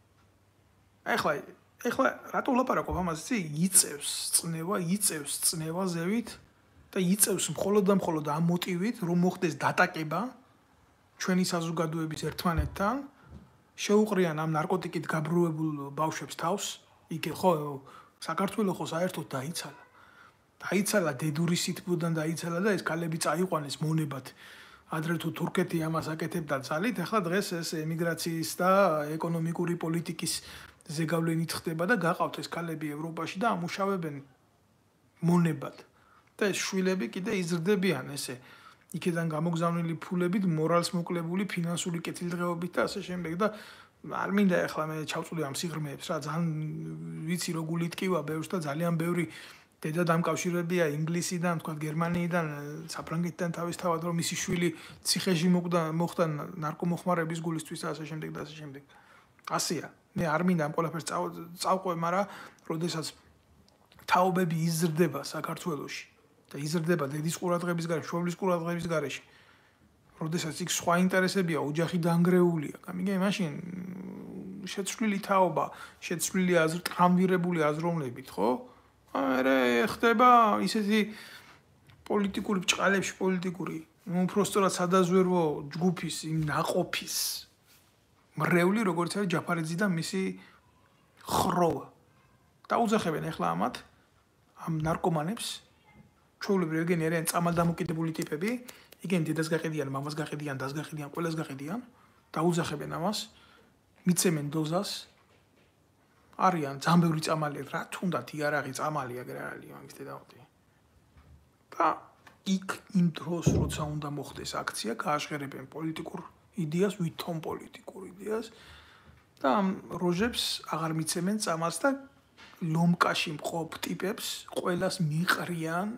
ეხლა რატო ვლაპარაკობ ამაზე იწევს წნევა ზევით და იწევს მხოლოდ და მხოლოდ ამ მოტივით რომ მოხდეს დატაკება ჩვენი საზოგადოების ერთმანეთთან შეუყრიან ამ ნარკოტიკით გაბრუებულ ბავშვებს თავს იქ ხო საქართველოს ხო საერთოდ დაიცალა დედური სითბოდან დაიცალა და ეს ქალები წაიყვანეს მონებად ადრე თუ თურქეთი ამას აკეთებდა ძალით, ახლა დღეს ეს ემიგრაციის და ეკონომიკური პოლიტიკის ზეგავლენით ხდება და გაყავთ ეს ქალები ევროპაში და ამუშავებენ მონებად. და ეს შვილები კიდე იზრდებიან ესე. იქიდან გამოგზავნილი ფულებით, მორალს მოკლებული ფინანსური კეთილდღეობით და ასე შემდეგ და არ მინდა ახლა მე ჩავწვდე ამ სიღრმეებს რა, ძალიან ვიცი როგორ იტკივა ბევრს და ძალიან ბევრი დედა დამკავშირებია ინგლისიდან, თქვა გერმანიიდან, საფრანგეთიდან თავისთავად რომ მისი შვილი ციხეში მოხდა ნარკომოხმარების გულისთვის და ასე შემდეგ და ასე შემდეგ. ასეა. მე არ მინდა ამ ყველაფერს წავყვე, მაგრამ როდესაც თაობები იზრდება საქართველოში და იზრდება დედის ყურადღების გარეშე, შვილის ყურადღების გარეშე. როდესაც იქ სხვა ინტერესებია, ოჯახი დანგრეულია. გამიგე, მაშინ შეცვლილი თაობა, შეცვლილი ტრამვირებული აზროვნებით, ხო? მე ხდება ისეთი პოლიტიკური ბჭყალებში პოლიტიკური, უბრალოდ სადაზვერვო ჯგუფის, იმ ნაყოფის მრევლი, როგორც არის ჯაფარიძე და მისი ხროვა. დაუძახებენ ახლა ამ ნარკომანებს, ჩვეულებრივ ეგენი არიან წამალდამოკიდებული ტიპები, იგენ დედას გაყიდიან, მამას გაყიდიან, დას გაყიდიან, ყველას გაყიდიან, დაუძახებენ ამას, მიცემენ დოზას, არიან ძალიან ბევრი წამალი, რა თუნდაც იარაღი წამალი აგერ არის მაგის დედაოთი. და იქ იმ დროს როცა უნდა მოხდეს აქცია, გააშღერებენ პოლიტიკურ იდეას, ვითომ პოლიტიკურ იდეას და ამ როჟებს აღარ მიცემენ წამალს და ლომკაში მყოფ ტიპებს ყველას მიყრიან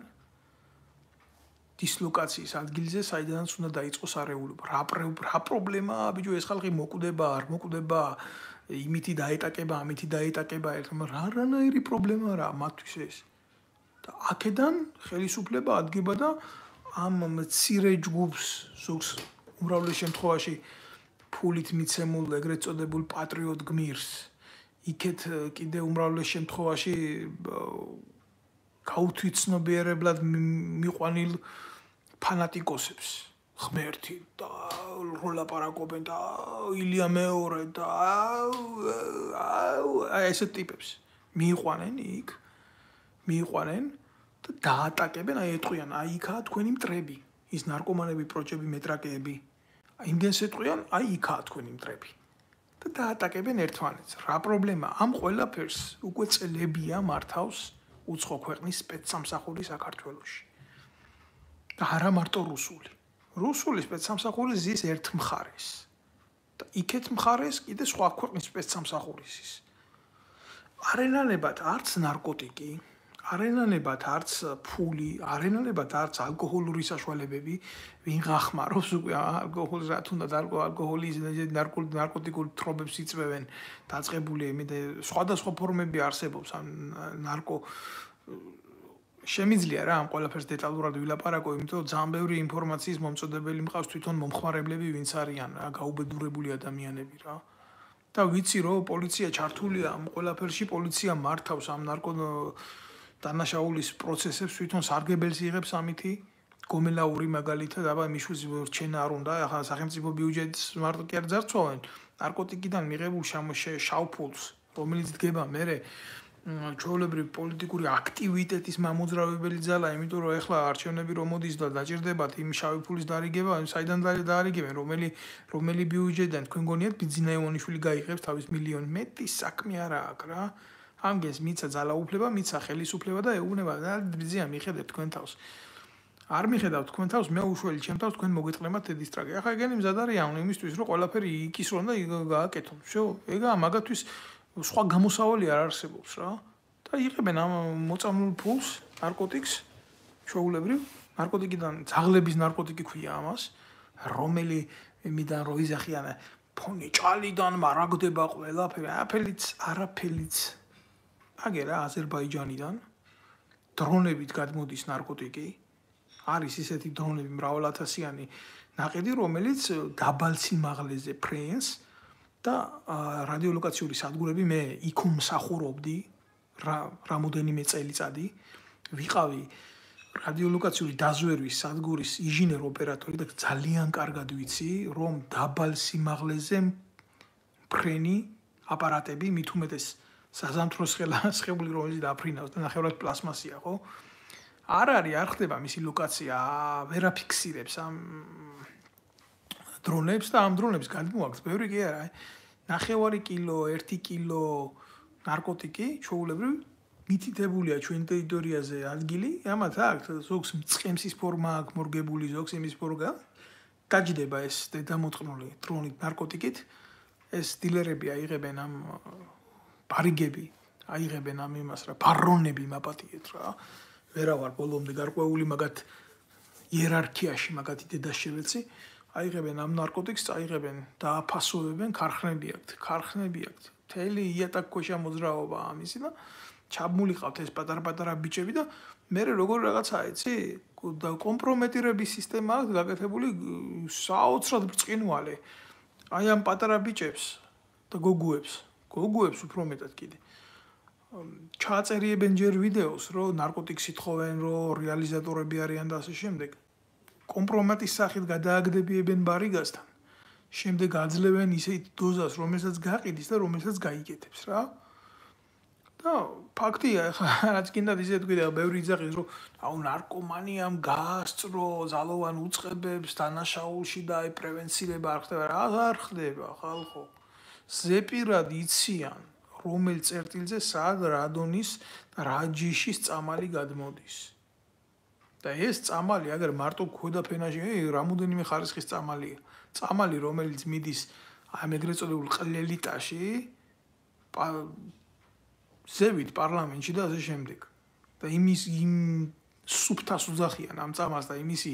დისლოკაციის ადგილზე, საიდანაც უნდა დაიწყოს არეულობა. რა პრობლემაა, ბიჭო, ეს ხალხი მოკვდება, არ მოკვდება, იმითი დაეტაკება, ამითი დაეტაკება, რანაირი პრობლემაა რა მათთვის ეს. და აქედან ხელისუფლება ადგება და ამ მცირე ჯგუფს ზოგს უმრავლეს შემთხვევაში ფულით მიცემულ ეგრეთ წოდებულ პატრიოტ გმირს იქეთ კიდე უმრავლეს შემთხვევაში გაუთვითცნობიერებლად მიყვანილ ფანატიკოსებს ღმერთი და როლაპარაკობენ და ილია მეორე და ესეთ ტიპებს მიიყვანენ იქ და დაატაკებენ, ეტყვიან, იქაა თქვენი მტრები, ის ნარკომანები, პროჭები, მეტრაკეები. იმდენს ეტყვიან, იქაა თქვენი მტრები. და დაატაკებენ ერთმანეთს. რა პრობლემა? ამ ყველაფერს უკვე წლებია მართავს უცხო ქვეყნის სპეცსამსახური საქართველოში. და არა მარტო რუსული. რუსული სპეცსამსახური ზის ერთ მხარეს. და იქეთ მხარეს კიდე სხვა ქვეყნის სპეცსამსახური ზის. არენანებად არც ნარკოტიკი, არენანებად არც ფული, არენანებად არც ალკოჰოლური საშუალებები, ვინ გახმარობს უკვე ალკოჰოლს რა თუნდაც ალკოჰოლის ნარკოტიკულ თრობებს იწვევენ დაწყებული სხვადასხვა ფორმები არსებობს ამ ნარკო შემიძლია რა ამ ყველაფერს დეტალურად ვილაპარაკო, იმიტომ რომ ძალიან ბევრი ინფორმაციის მომწოდებელი მყავს თვითონ მომხმარებლები, ვინც არიან რა გაუბედურებული ადამიანები რა. და ვიცი რომ პოლიცია ჩართულია ამ ყველაფერში, პოლიცია მართავს ამ ნარკო დანაშაულის პროცესებს, თვითონ სარგებელს იღებს ამითი გომელაური მაგალითად, აბა მიშვილს რჩენა არ უნდა, ახლა სახელმწიფო ბიუჯეტს მარტო კი არ ძარცვავენ, ნარკოტიკიდან მიღებულ შავფულს, რომელიც დგება მერე ჩვეულებრივ პოლიტიკური აქტივიტეტის მამოძრავებელი ძალა, იმიტომ რომ ახლა არჩევნები რომ მოდის და დაჭირდებათ იმ შავი ფულის დარიგება, საიდან დაარიგებენ, რომელი ბიუჯეტიდან თქვენ გონიათ ბიძინა ივანიშვილი გაიღებს თავის მილიონი, მეტი საქმე არა აქვს რა. ამგეს მიცა ძალაუფლება, მიცა ხელისუფლება და ეუბნება და ბიძია მიხედეთ თქვენ თავს. არ მიხედავთ თქვენ თავს, მე უშველი ჩემ თავს თქვენ მოგეწყლებათ დედის ტრაკი. ახლა ეგენი მზად არიან იმისთვის, რომ ყველაფერი იკისრონ და გააკეთონ. всё, ეგა მაგათთვის სხვა გამოსავალი არ არსებობს რა. და იღებენ ამ მოწამლულ ფულს, ნარკოტიკს, ჩვეულებრივ, ნარკოტიკიდან ძაღლების ნარკოტიკი ქვია ამას, რომელი იმიდან რო იზახიან ფონი ჭალიდან მარაგდება ყველაფერი, არაფერიც აგერა აზერბაიჯანიდან დრონებით გადმოდის ნარკოტიკი. არის ისეთი დრონები მრავალათასიანი ნაყიდი, რომელიც დაბალ სიმაღლეზე ფრენს და რადიოლოკაციური სადგურები მე იქ მსახურობდი რამოდენიმე წელიწადი. ვიყავი რადიოლოკაციური დაზვერვის სადგურის ინჟინერ ოპერატორი და ძალიან კარგად ვიცი, რომ დაბალ სიმაღლეზე ფრენი აპარატები მით უმეტეს საზამთროს სხეული რომელიც დაფრინავს და ნახევრად პლასმასია, ხო? არ ხდება მისი ლოკაცია, ვერ აფიქსირებს ამ დრონებს და ამ დრონებს გადმოაქვს ბევრი კი არა, ნახევარი კილო, 1 კილო ნარკოტიკი, ჩვეულებრივ მითითებულია ჩვენ ტერიტორიაზე ადგილი, ამათ აქვს ზოგს მწყემსის ფორმა აქვს მორგებული, ზოგს იმის ფორმა. გაჯდება ეს დედამოწყნული დრონით ნარკოტიკით. ეს დილერები აიღებენ ამ ბარიგები, აიღებენ ამ იმას რა, ბარონები მაპატიეთ რა. ვერა ვარ ბოლომდე გარკვეული მაგათ იერარქიაში მაგათი დედაშევეცი. აიღებენ ამ ნარკოტიკს, აიღებენ და აფასოვებენ ქარხნები აქვთ. მთელი იატაკქვეშა მოძრაობა ამისი და ჩაბმულიყავთ ეს პატარ-პატარა ბიჭები და მე როგორ რაღაცაა, იცი? და კომპრომეტირების სისტემა აქვს გაკეთებული საოცრად ბრწყინვალე. აი ამ პატარა ბიჭებს და გოგუებს უფრო მეტად კიდე. ჩააწერიებენ ჯერ ვიდეოს, რომ ნარკოტიკს ითხოვენ, რომ რეალიზატორები არიან და ასე შემდეგ. კომპრომეტის სახით გადააგდებიებენ ბარიგასთან. შემდეგ აძლევენ ისეთ დოზას, რომელსაც გაყიდის და რომელსაც გაიგეთებს რა. და ფაქტია, ხა რაც კიდევ ისე თქვი და ბევრი იძახის, რომ აუ ნარკომანიამ გაასწრო ზალოვან უწყებებს დანაშაულში და აი პრევენცირება არ ხდება. რა არ ხდება, ხალხო? ზეპირად იციან, რომელ წერტილზე სად რა დონის და რა ჯიშის წამალი გადმოდის. და ეს წამალი, აგერ მარტო ქვედა ფენაში, რამოდენიმე ხარისხის წამალია. წამალი, რომელიც მიდის ამ ეგრეთ წოდებულ ყლელიტაში, ზევით პარლამენტში და ასე შემდეგ. და იმის იმ სუფთას უძახიან ამ წამას და იმისი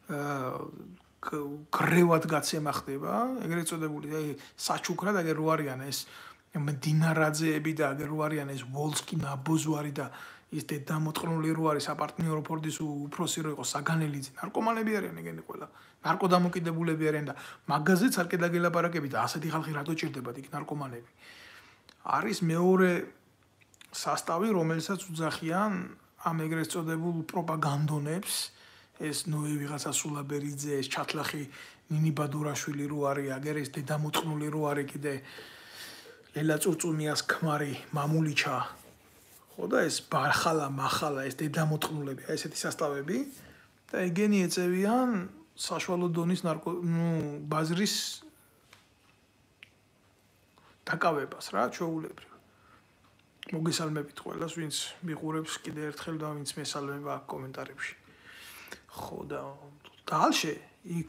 გრევად გაცემა ხდება, ეგრეთ წოდებული, აი საჩუქრად აგერ რო არიან ეს დინარაძეები და აგერ რო არიან ეს ვოლსკი ნაბოზვარი და ის დედამოწყნული რო არის საპარტნიორო ფორდის უფროსი რო იყო საგანელიძე, ნარკომანები არიან ეგენი ყველა. ნარკოდამოკიდებულები არიან და მაგაზეც არ კედაგელაპარაკები და ასეთი ხალხი რატო ჭირდებათ იქ ნარკომანები. არის მეორე სასტავი, რომელსაც უძახიან ამ ეგრეთ წოდებულ პროპაგანდონებს, ეს ნოე ვიღაცა სულაბერიძე, ეს ჩათლახი ნინი ბადურაშვილი რო არის, აგერ ეს დედამოწყნული რო არის კიდე ლელა წურწუმიას ქმარი მამულიჩა. ხო და ეს მახალა ეს დედამოწყნულები, აი ესეთი სასტავები და ეგენი ეწევიან საშუალო დონის ბაზრის დაკავებას რა, ჩვეულებრივ. მოგესალმებით ყველას, ვინც მიყურებს კიდე ერთხელ და ვინც მესალმება აქ კომენტარებში. ხო და დალშე იქ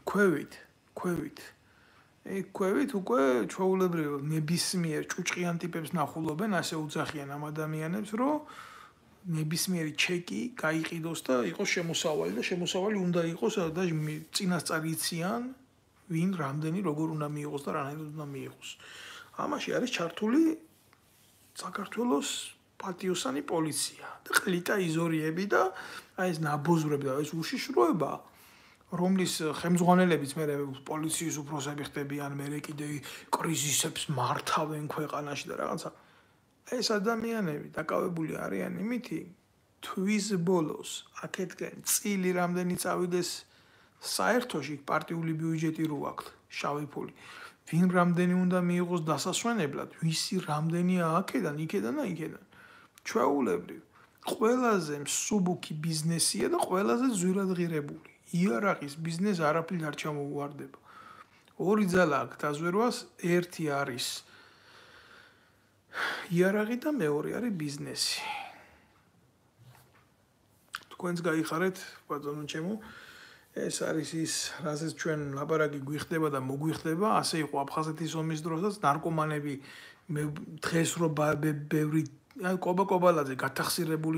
ქვევით უკვე ჩვეულებრივ ნებისმიერ ჭუჭყიან ტიპებს ნახულობენ, ასე უძახიან ამ ადამიანებს, რომ ნებისმიერი ჩეკი გაიყიდოს და იყოს შემოსავალი და შემოსავალი უნდა იყოს და წინასწარ იციან, ვინ რამდენი როგორ უნდა მიიღოს და რანაირად უნდა მიიღოს. ამაში არის ჩართული საქართველოს პატიოსანი პოლიცია და ყლიტა იზორიები და აი ეს ნაბოზვრები და ეს უშიშროება, რომლის ხელმძღვანელებიც მე პოლიციის უფროსები ხდებიან, მე კიდე კრიზისებს მართავენ ქვეყანაში და რაღაცა. ეს ადამიანები დაკავებული არიან იმითი, თვის ბოლოს აქეთკენ წილი რამდენი წავიდეს საერთოში პარტიული ბიუჯეტი რო აქვს, შავი ფული. ვინ რამდენი უნდა მიიღოს დასასვენებლად, ვისი რამდენია აქედან, იქედან და იქედან. ჩვეულებრივ, ყველაზე მსუბუქი ბიზნესია და ყველაზე ძვირადღირებული. იარაღის ბიზნეს არაფრით არ ჩამოუვარდება. ორი ძალა აქვს დაზვერვას, ერთი არის იარაღი და მეორე არის ბიზნესი. თქვენს გაიხარეთ, ბატონო ჩემო, ეს არის ის, რაზეც ჩვენ ლაპარაკი გვიხდება და მოგვიხდება, ასე იყო აფხაზეთის ომის დროსაც ნარკომანები დღეს რო ბევრი კობა-კობალაძე გათახსირებული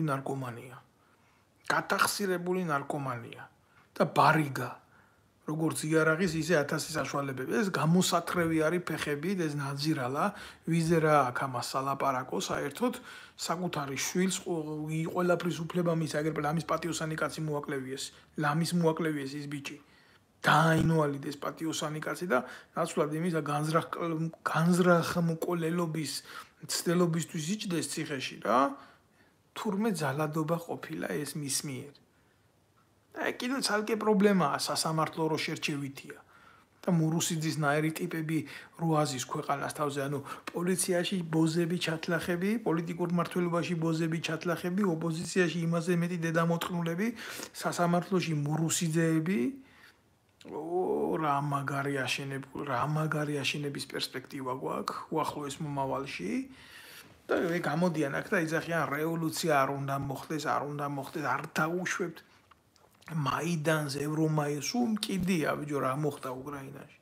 ნარკომანია და ბარიგა, როგორც იარაღის, ისე 1000 საშუალებები. ეს გამოსათრევი არის ფეხებით, ეს ნაძირალა, ვიზე რა აქ ამას სალაპარაკო საერთოდ, საკუთარი შვილს ყველაფრის უფლება მის, აგერ ლამის პატიოსანი კაცი მოაკლევიეს, ლამის მოაკლევიეს ის ბიჭი. დაინვალიდეს პატიოსანი კაცი და ნაცვლად იმის განზრახმკვლელობის ცდილობისთვის იჭდეს ციხეში რა. თურმე ძალადობა ყოფილა ეს მის მიერ. აი კიდევ ცალკე პრობლემაა სასამართლო რო შერჩევითია და მურუსიძის ნაირი ტიპები რო აზის ქვეყანას თავზე, ანუ პოლიციაში ბოზები ჩათლახები, პოლიტიკურ მმართველობაში ბოზები ჩათლახები, ოპოზიციაში იმაზე მეტი დედამოწყნულები, სასამართლოში მურუსიძეები, რა მაგარი აშენების პერსპექტივა გვაქვს უახლოეს მომავალში და გამოდიან აქ და იძახიან რევოლუცია არ უნდა მოხდეს, არ დაუშვებთ მაიდანს, ევრომაიდანს, სულ მკიდია ბიჭო რა მოხდა უკრაინაში.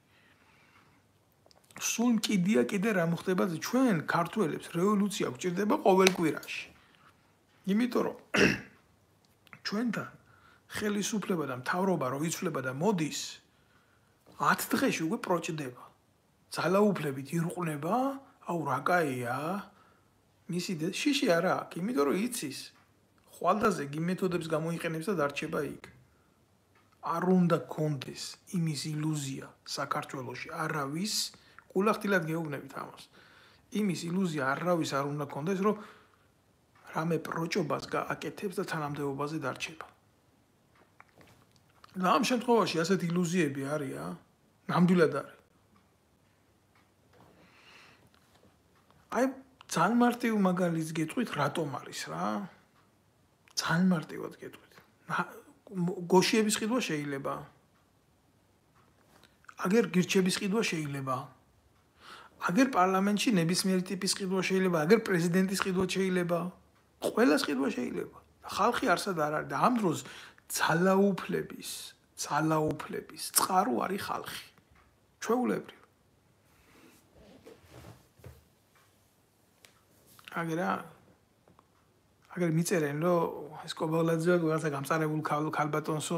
სულ მკიდია კიდე რა მოხდება ჩვენ ქართველებს რევოლუცია გვჭირდება ყოველ კვირაში. იმიტომ რომ ჩვენთან ხელისუფლება და მთავრობა რო იცვლება და მოდის 10 დღეში უკვე პროჭდება. ძალაუფლებით ირყნება, აუ რა კაია. მისი შიში არა აქვს, იმიტომ რომ იცის. ხვალდაზე გი მეთოდებს გამოიყენებს და დარჩება იქ. არ უნდა გქონდეს იმის ილუზია საქართველოში არავის გულახდილად გეუბნებით ამას. იმის ილუზია არავის არ უნდა გქონდეს, რომ რამე პროჭობას გააკეთებს და თანამდებობაზე დარჩება. და ამ შემთხვევაში ასეთ ილუზიები არია, ნამდვილად არის. აი ძალიან მარტივ მაგალითს გეტყვით, რატომ არის რა? ძალიან მარტივად გეტყვით. გოშიების ყიდვა შეიძლება. აგერ გირჩების ყიდვა შეიძლება. აგერ პარლამენტში ნებისმიერი ტიპის ყიდვა შეიძლება, აგერ პრეზიდენტის ყიდვა შეიძლება. ყველას ყიდვა შეიძლება. ხალხი არსად არ არის და ამ დროს ძალაუფლების წყარო არის ხალხი. ჩვეულებრივ. აგერ მიწერენ რომ ეს კობალაძე რაღაცა გამწარებულ ქალბატონსო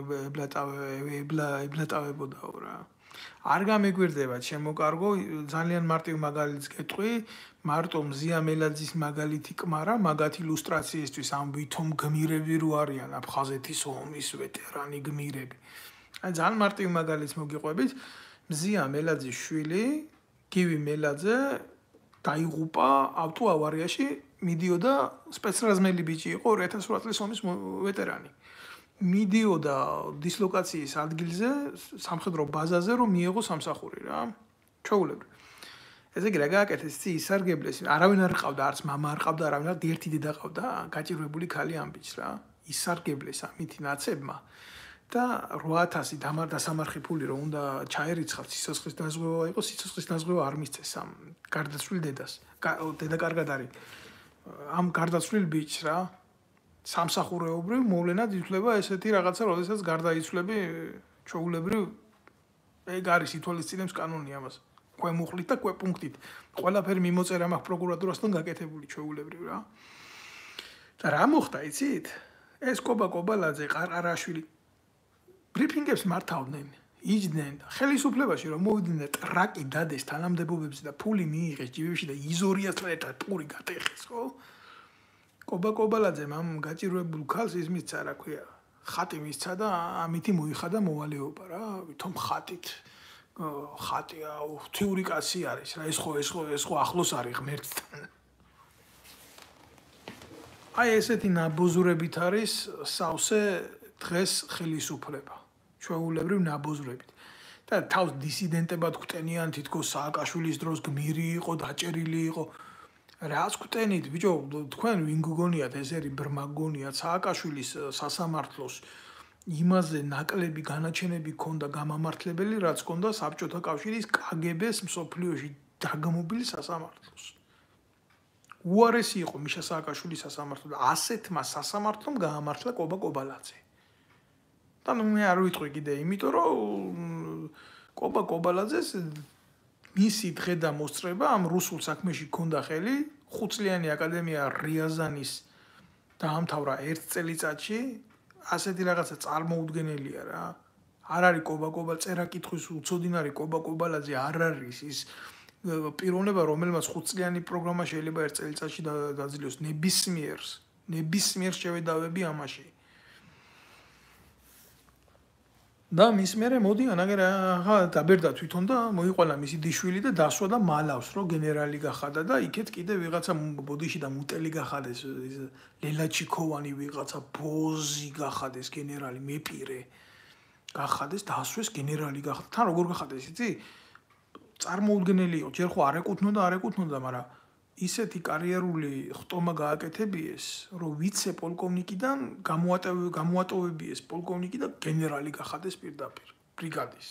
ებლატავებოდაო რა. არ გამეგვირდება ჩემო კარგო, ძალიან მარტივ მაგალითს გეტყვი, მარტო მზია მელაძის მაგალითი კმარა, მაგათ ილუსტრაციისთვის ამ ვითომ გმირები რო არიან აფხაზეთის ომის ვეტერანი გმირები. აი ძალიან მარტივ მაგალითს მოგიყვებით, მზია მელაძის შვილი, გივი მელაძე დაიღუპა ავტოავარიაში, მიდიოდა სპეცრაზმელი ბიჭი იყო 2008 წლის ომის ვეტერანი. მიდიოდა დისლოკაციის ადგილზე, სამხედრო ბაზაზე, რომ მიეღო სამსახური რა. ჩვეულებრივ. ესე იგი რა გააკეთეს ცი ისარგებლეს, არავინ არ ყავდა, არც მამა არ ყავდა, არავინ არ ერთი დედა ყავდა, გაჭირვებული ქალი ამ ბიჭს რა. ისარგებლეს ამითი ნაცებმა და 8000 დასამარხი ფული რომ უნდა ჩაერიცხავთ სიცოცხლის დაზღვევა იყო, სიცოცხლის დაზღვევა არ მისცეს ამ გარდაცვლილ დედას. დედა კარგად არის. ამ გარდაცვლილ ბიჭს რა. სამსახურეობრივ მოვლენად ითვლება ესეთი რაღაცა, როდესაც გარდაიცვლები ჩვეულებრივ ეგ არის ითვალისწინებს კანონი ამას. კვემუხლით და კვეპუნქტით. ყველაფერი მიმოწერა მაქვს პროკურატურასთან გაკეთებული ჩვეულებრივ რა. და რა მოხდა, იცით? ეს კობალაძე ყარყარაშვილი ბრიფინგებს მართავდნენ, იჯდნენ და ხელისუფლებაში რომ მოვიდნენ ტრაკი დადეს თანამდებობებზე და ფული მიიღეს ჯიბებში და იზორიასთან ერთად პური გატეხეს, ხო? კობალაძემ ამ გაჭირვებულ ქალს ის მისცა, რა ქვია, ხატი მისცა და ამითი მოიხადა მოვალეობა რა, ვითომ ხატია, ღვთიური კაცი არის რა, ეს ხო ახლოს არის ღმერთთან. აი ესეთი ნაბოზრებით არის სავსე დღეს ხელისუფლება. ჩვეულებრივ ნაბოზრებით. და თავს დისიდენტებად ხვტენიან, თითქოს სააკაშვილის დროს გმირი იყო, დაჭერილი იყო. რას ხვტენით, ბიჭო, თქვენ ვინ გგონიათ ეს ერი ბრმა გგონიათ სააკაშვილის სასამართლოს იმაზე ნაკლები განაჩენები ქონდა გამამართლებელი, რაც ქონდა საბჭოთა კავშირის კგბ-ს მსოფლიოში დაგმობილი სასამართლოს. უარესი იყო მიშა სააკაშვილის სასამართლო და ასეთმა სასამართლომ გაამართლა კობალაძე. და მე არ ვიტყვი კიდე, იმიტომ რომ კობალაძეს მისი დღე და მოსწრება ამ რუსულ საქმეში ქონდა ხელი, 5 წლიანი აკადემია რიაზანის დაამთავრა 1 წელიწადში, ასეთი რაღაცა წარმოუდგენელია რა. არ არის წერა კითხვის უცოდინარი კობალაძე არ არის ის პიროვნება, რომელმაც 5 წლიანი პროგრამა შეიძლება 1 წელიწადში დაძლიოს ნებისმიერ შევედავები ამაში. და მის მერე მოდიან აგერ დაბერდა თვითონ და მოიყვანა მისი დიშვილი და დასვა და მალავს რომ გენერალი გახადა და იქეთ კიდე ვიღაცა ბოდიში და მუტელი გახადეს ლელაჩიკოვანი ვიღაცა ბოზი გახადეს გენერალი მეპირე გახადეს დასვეს გენერალი გახდა თან როგორ გახადეს იცი წარმოუდგენელი იყო ჯერ ხო არ ეკუთვნოდა მაგრამ ისეთი კარიერული ხტომა გააკეთებიეს რომ ვიცე პოლკოვნიკიდან გამოატოვებიეს პოლკოვნიკი და გენერალი გახადეს პირდაპირ ბრიგადის.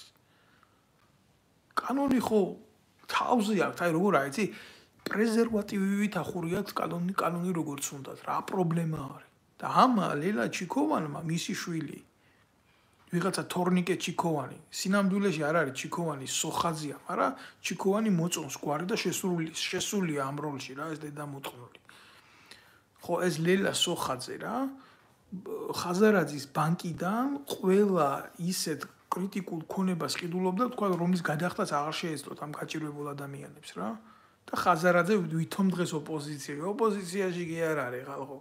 კანონი ხო თავზე აქვს, აი როგორ არის, პრეზერვატივით ახურიათ კანონი როგორც უნდათ, რა პრობლემა არის. და ამ ლელა ჩიქოვანმა მისი შვილი ვიღაცა თორნიკე ჩიქოვანი, სინამდვილეში არ არის ჩიქოვანი სოხაძია, მაგრამ ჩიქოვანი მოწონს გვარი და შესულია ამ როლში რა, ეს დედამოწყნული. ხო, ეს ლელა სოხაძე რა, ხაზარაძის ბანკიდან ყველა ისეთ კრიტიკულ ქონებას ყიდულობდა, თქვა რომლის გადახდაც აღარ შეეძლოთ ამ გაჭირვებულ ადამიანებს რა. და ხაზარაძე ვითომ დღეს ოპოზიციაში კი არ არის ხალხო.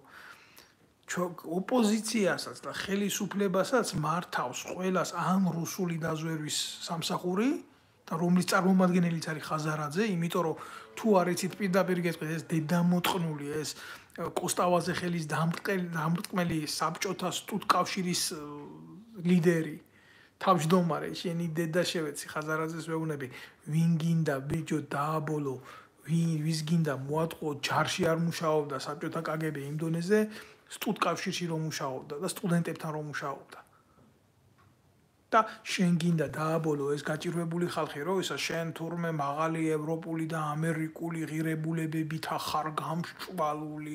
ოპოზიციასაც და ხელისუფლებასაც მართავს ყველას ამ რუსული დაზვერვის სამსახური და რომლის წარმომადგენელიც არის ხაზარაძე, იმიტომ რომ თუ არ იცით პირდაპირ გეტყვით ეს დედამოწყნული ეს კოსტავაზე ხელის დამრტყმელი საბჭოთა სტუდკავშირის ლიდერი თავმჯდომარე შენი დედა შევეცი ხაზარაძეს ვეუბნები ვინ გინდა ბიჭო დააბოლო ვის გინდა მოატყო ჯარში არ მუშაობდა საბჭოთა კგბ იმ დონეზე სტუდკავშირში რომ მუშაობდა და სტუდენტებთან რომ მუშაობდა და შენ გინდა დააბოლო ეს გაჭირვებული ხალხი რო ისა შენ თურმე მაღალი ევროპული და ამერიკული ღირებულებებით ახარ გამშვალული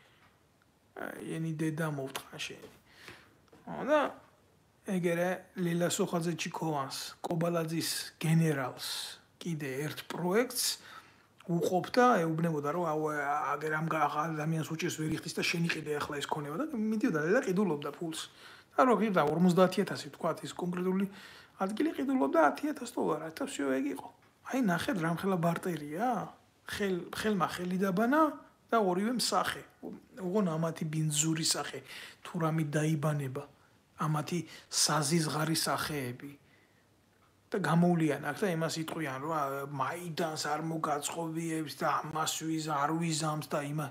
ენი დედა მოვტყა შენ და ეგერე ლელა სოხაძე ჩიქოვანს კობალაძის გენერალს კიდე ერთ პროექტს უყოფდა ეუბნებოდა რომ აგერ ამ ადამიანს უჭირს ვერ იხდის და შენ იყიდე ახლა ეს ქონება და მიდიოდა ლელა ყიდულობდა ფულს და რო ყიდა 50000 თქვა ის კონკრეტული ადგილი ყიდულობდა $10000 და всё ეგ იყო აი ნახეთ რამხელა ბარტერია ხელმა ხელი დაბანა და ორივე მსახე ოღონ ამათი ბინძური სახე თუ რამე დაიბანება ამათი საზიზღარი სახეები და გამოვლიან აქ და იმას იტყვიან რომ მაიდანს არ მოგაწყობიებს და ამას არ ვიზამს და იმა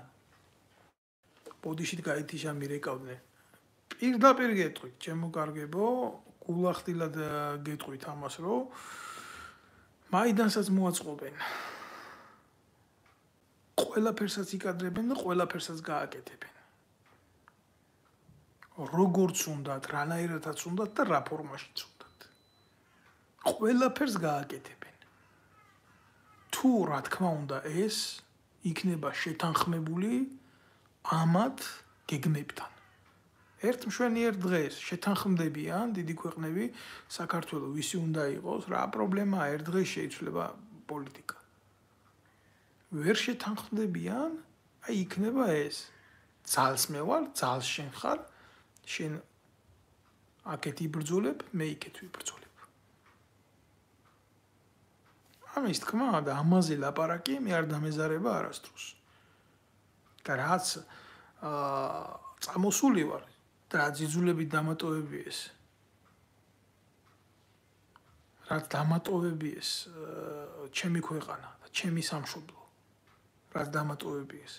ბოდიშით გაითიშა მირეკავდნენ პირდაპირ გეტყვით ჩემო კარგებო გულახდილად გეტყვით ამას რომ მაიდანსაც მოაწყობენ ყველაფერსაც იკადრებენ და ყველაფერსაც გააკეთებენ როგორც უნდათ რანაირადაც უნდათ და რა ფორმაშიც უნდათ ყველაფერს გააკეთებენ თუ რა თქმა უნდა ეს იქნება შეთანხმებული ამათ გეგმებთან ერთ მშვენიერ დღეს შეთანხმდებიან დიდი ქვეყნები საქართველოს ვისი უნდა იყოს რა პრობლემაა ერთ დღეს შეიძლება პოლიტიკა ვერ შეთანხმდებიან აი იქნება ეს ძალს მე ვარ ძალს შენ ხარ შენ აქეთ იბრძოლებ მე იქეთ ვიბრძოლებ ამის თქმა და ამაზე ლაპარაკი მე არ დამეზარება არასდროს და რაც წამოსული ვარ და ძიძულებით დამატოვები ეს რაც დამატოვები ეს ჩემი ქვეყანა და ჩემი სამშობლო რაც დამატოვები ეს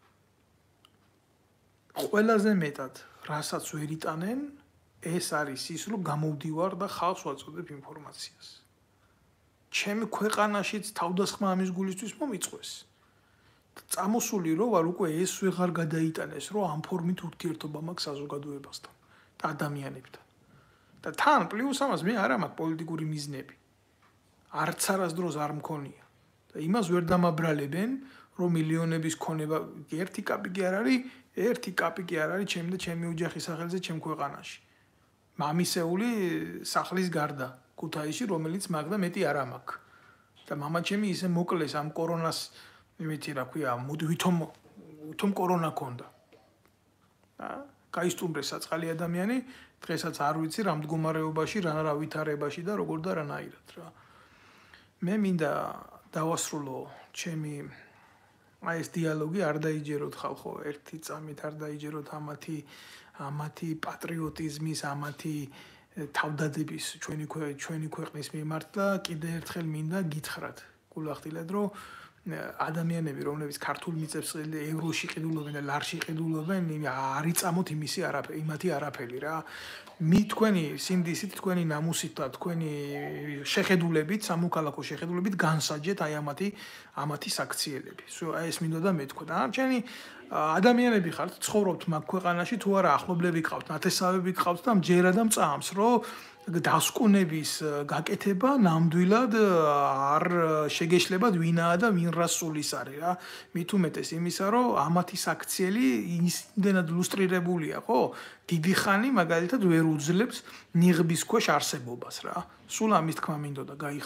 ყველაზე მეტად რასაც ვერ იტანენ ეს არის ის რომ გამოვდივარ და ხალხს ვაწოდებ ინფორმაციას ჩემი ქვეყანაშიც თავდასხმა ამის გულისთვის მომიწყვეს წამოსული რო ვარ უკვე ეს ვეღარ გადაიტანეს რომ ამ ფორმით ურთიერთობა მაქვს საზოგადოებასთან და ადამიანებთან და თან პლუს ამას მე არ მაქვს პოლიტიკური მიზნები არც არასდროს არ მქონია და იმას ვერ დამაბრალებენ რომ მილიონების ქონება ერთი კაპიკი არ არის ერთი კაპიკი არ არის ჩემი და ჩემი ოჯახის სახელზე ჩემ ქვეყანაში მამისეული სახლის გარდა ქუთაისში რომელიც მაგ და მეტი არ მაქვს და მამა ჩემი ისე მოკლეს ამ კორონას იმითი რა ქვია ვითომ კორონა ქონდა და გაისტუმრეს საწყალი ადამიანი დღესაც არ ვიცი რა მდგომარეობაში რა ვითარებაში და როგორ და რანაირად რა მე მინდა დავასრულო ჩემი აი ეს დიალოგი არ დაიჯეროთ ხალხო ერთი წამით არ დაიჯეროთ ამათი პატრიოტიზმის ამათი თავდადების ჩვენი ქვეყნის მიმართ და კიდე ერთხელ მინდა გითხრათ გულახდილად რომ ადამიანები რომლებიც ქართულ მიწებს ევროში ყიდულობენ და ლარში ყიდულობენ არ იწამოთ იმათი არაფერი რა თქვენი სინდისით თქვენი ნამუსით და თქვენი შეხედულებით სამოქალაქო შეხედულებით განსაჯეთ აი ამათი საქციელები აი ეს მინდოდა მეთქვა და არჩენი ადამიანები ხართ ცხოვრობთ მაგ ქვეყანაში თუ არა ახლობლები გყავთ ნათესავები გყავთ და მჯერა და მწამს რომ დასკვნების გაკეთება ნამდვილად არ შეგეშლებათ ვინაა და ვინ რას სულის არის რა. მით უმეტეს იმისა, რომ ამათი საქციელი იმდენად ლუსტრირებულია, ხო? დიდი ხანი მაგალითად ვერ უძლებს ნიღბის ქვეშ არსებობას რა. სულ ამის თქმა მინდოდა გაიხსნა.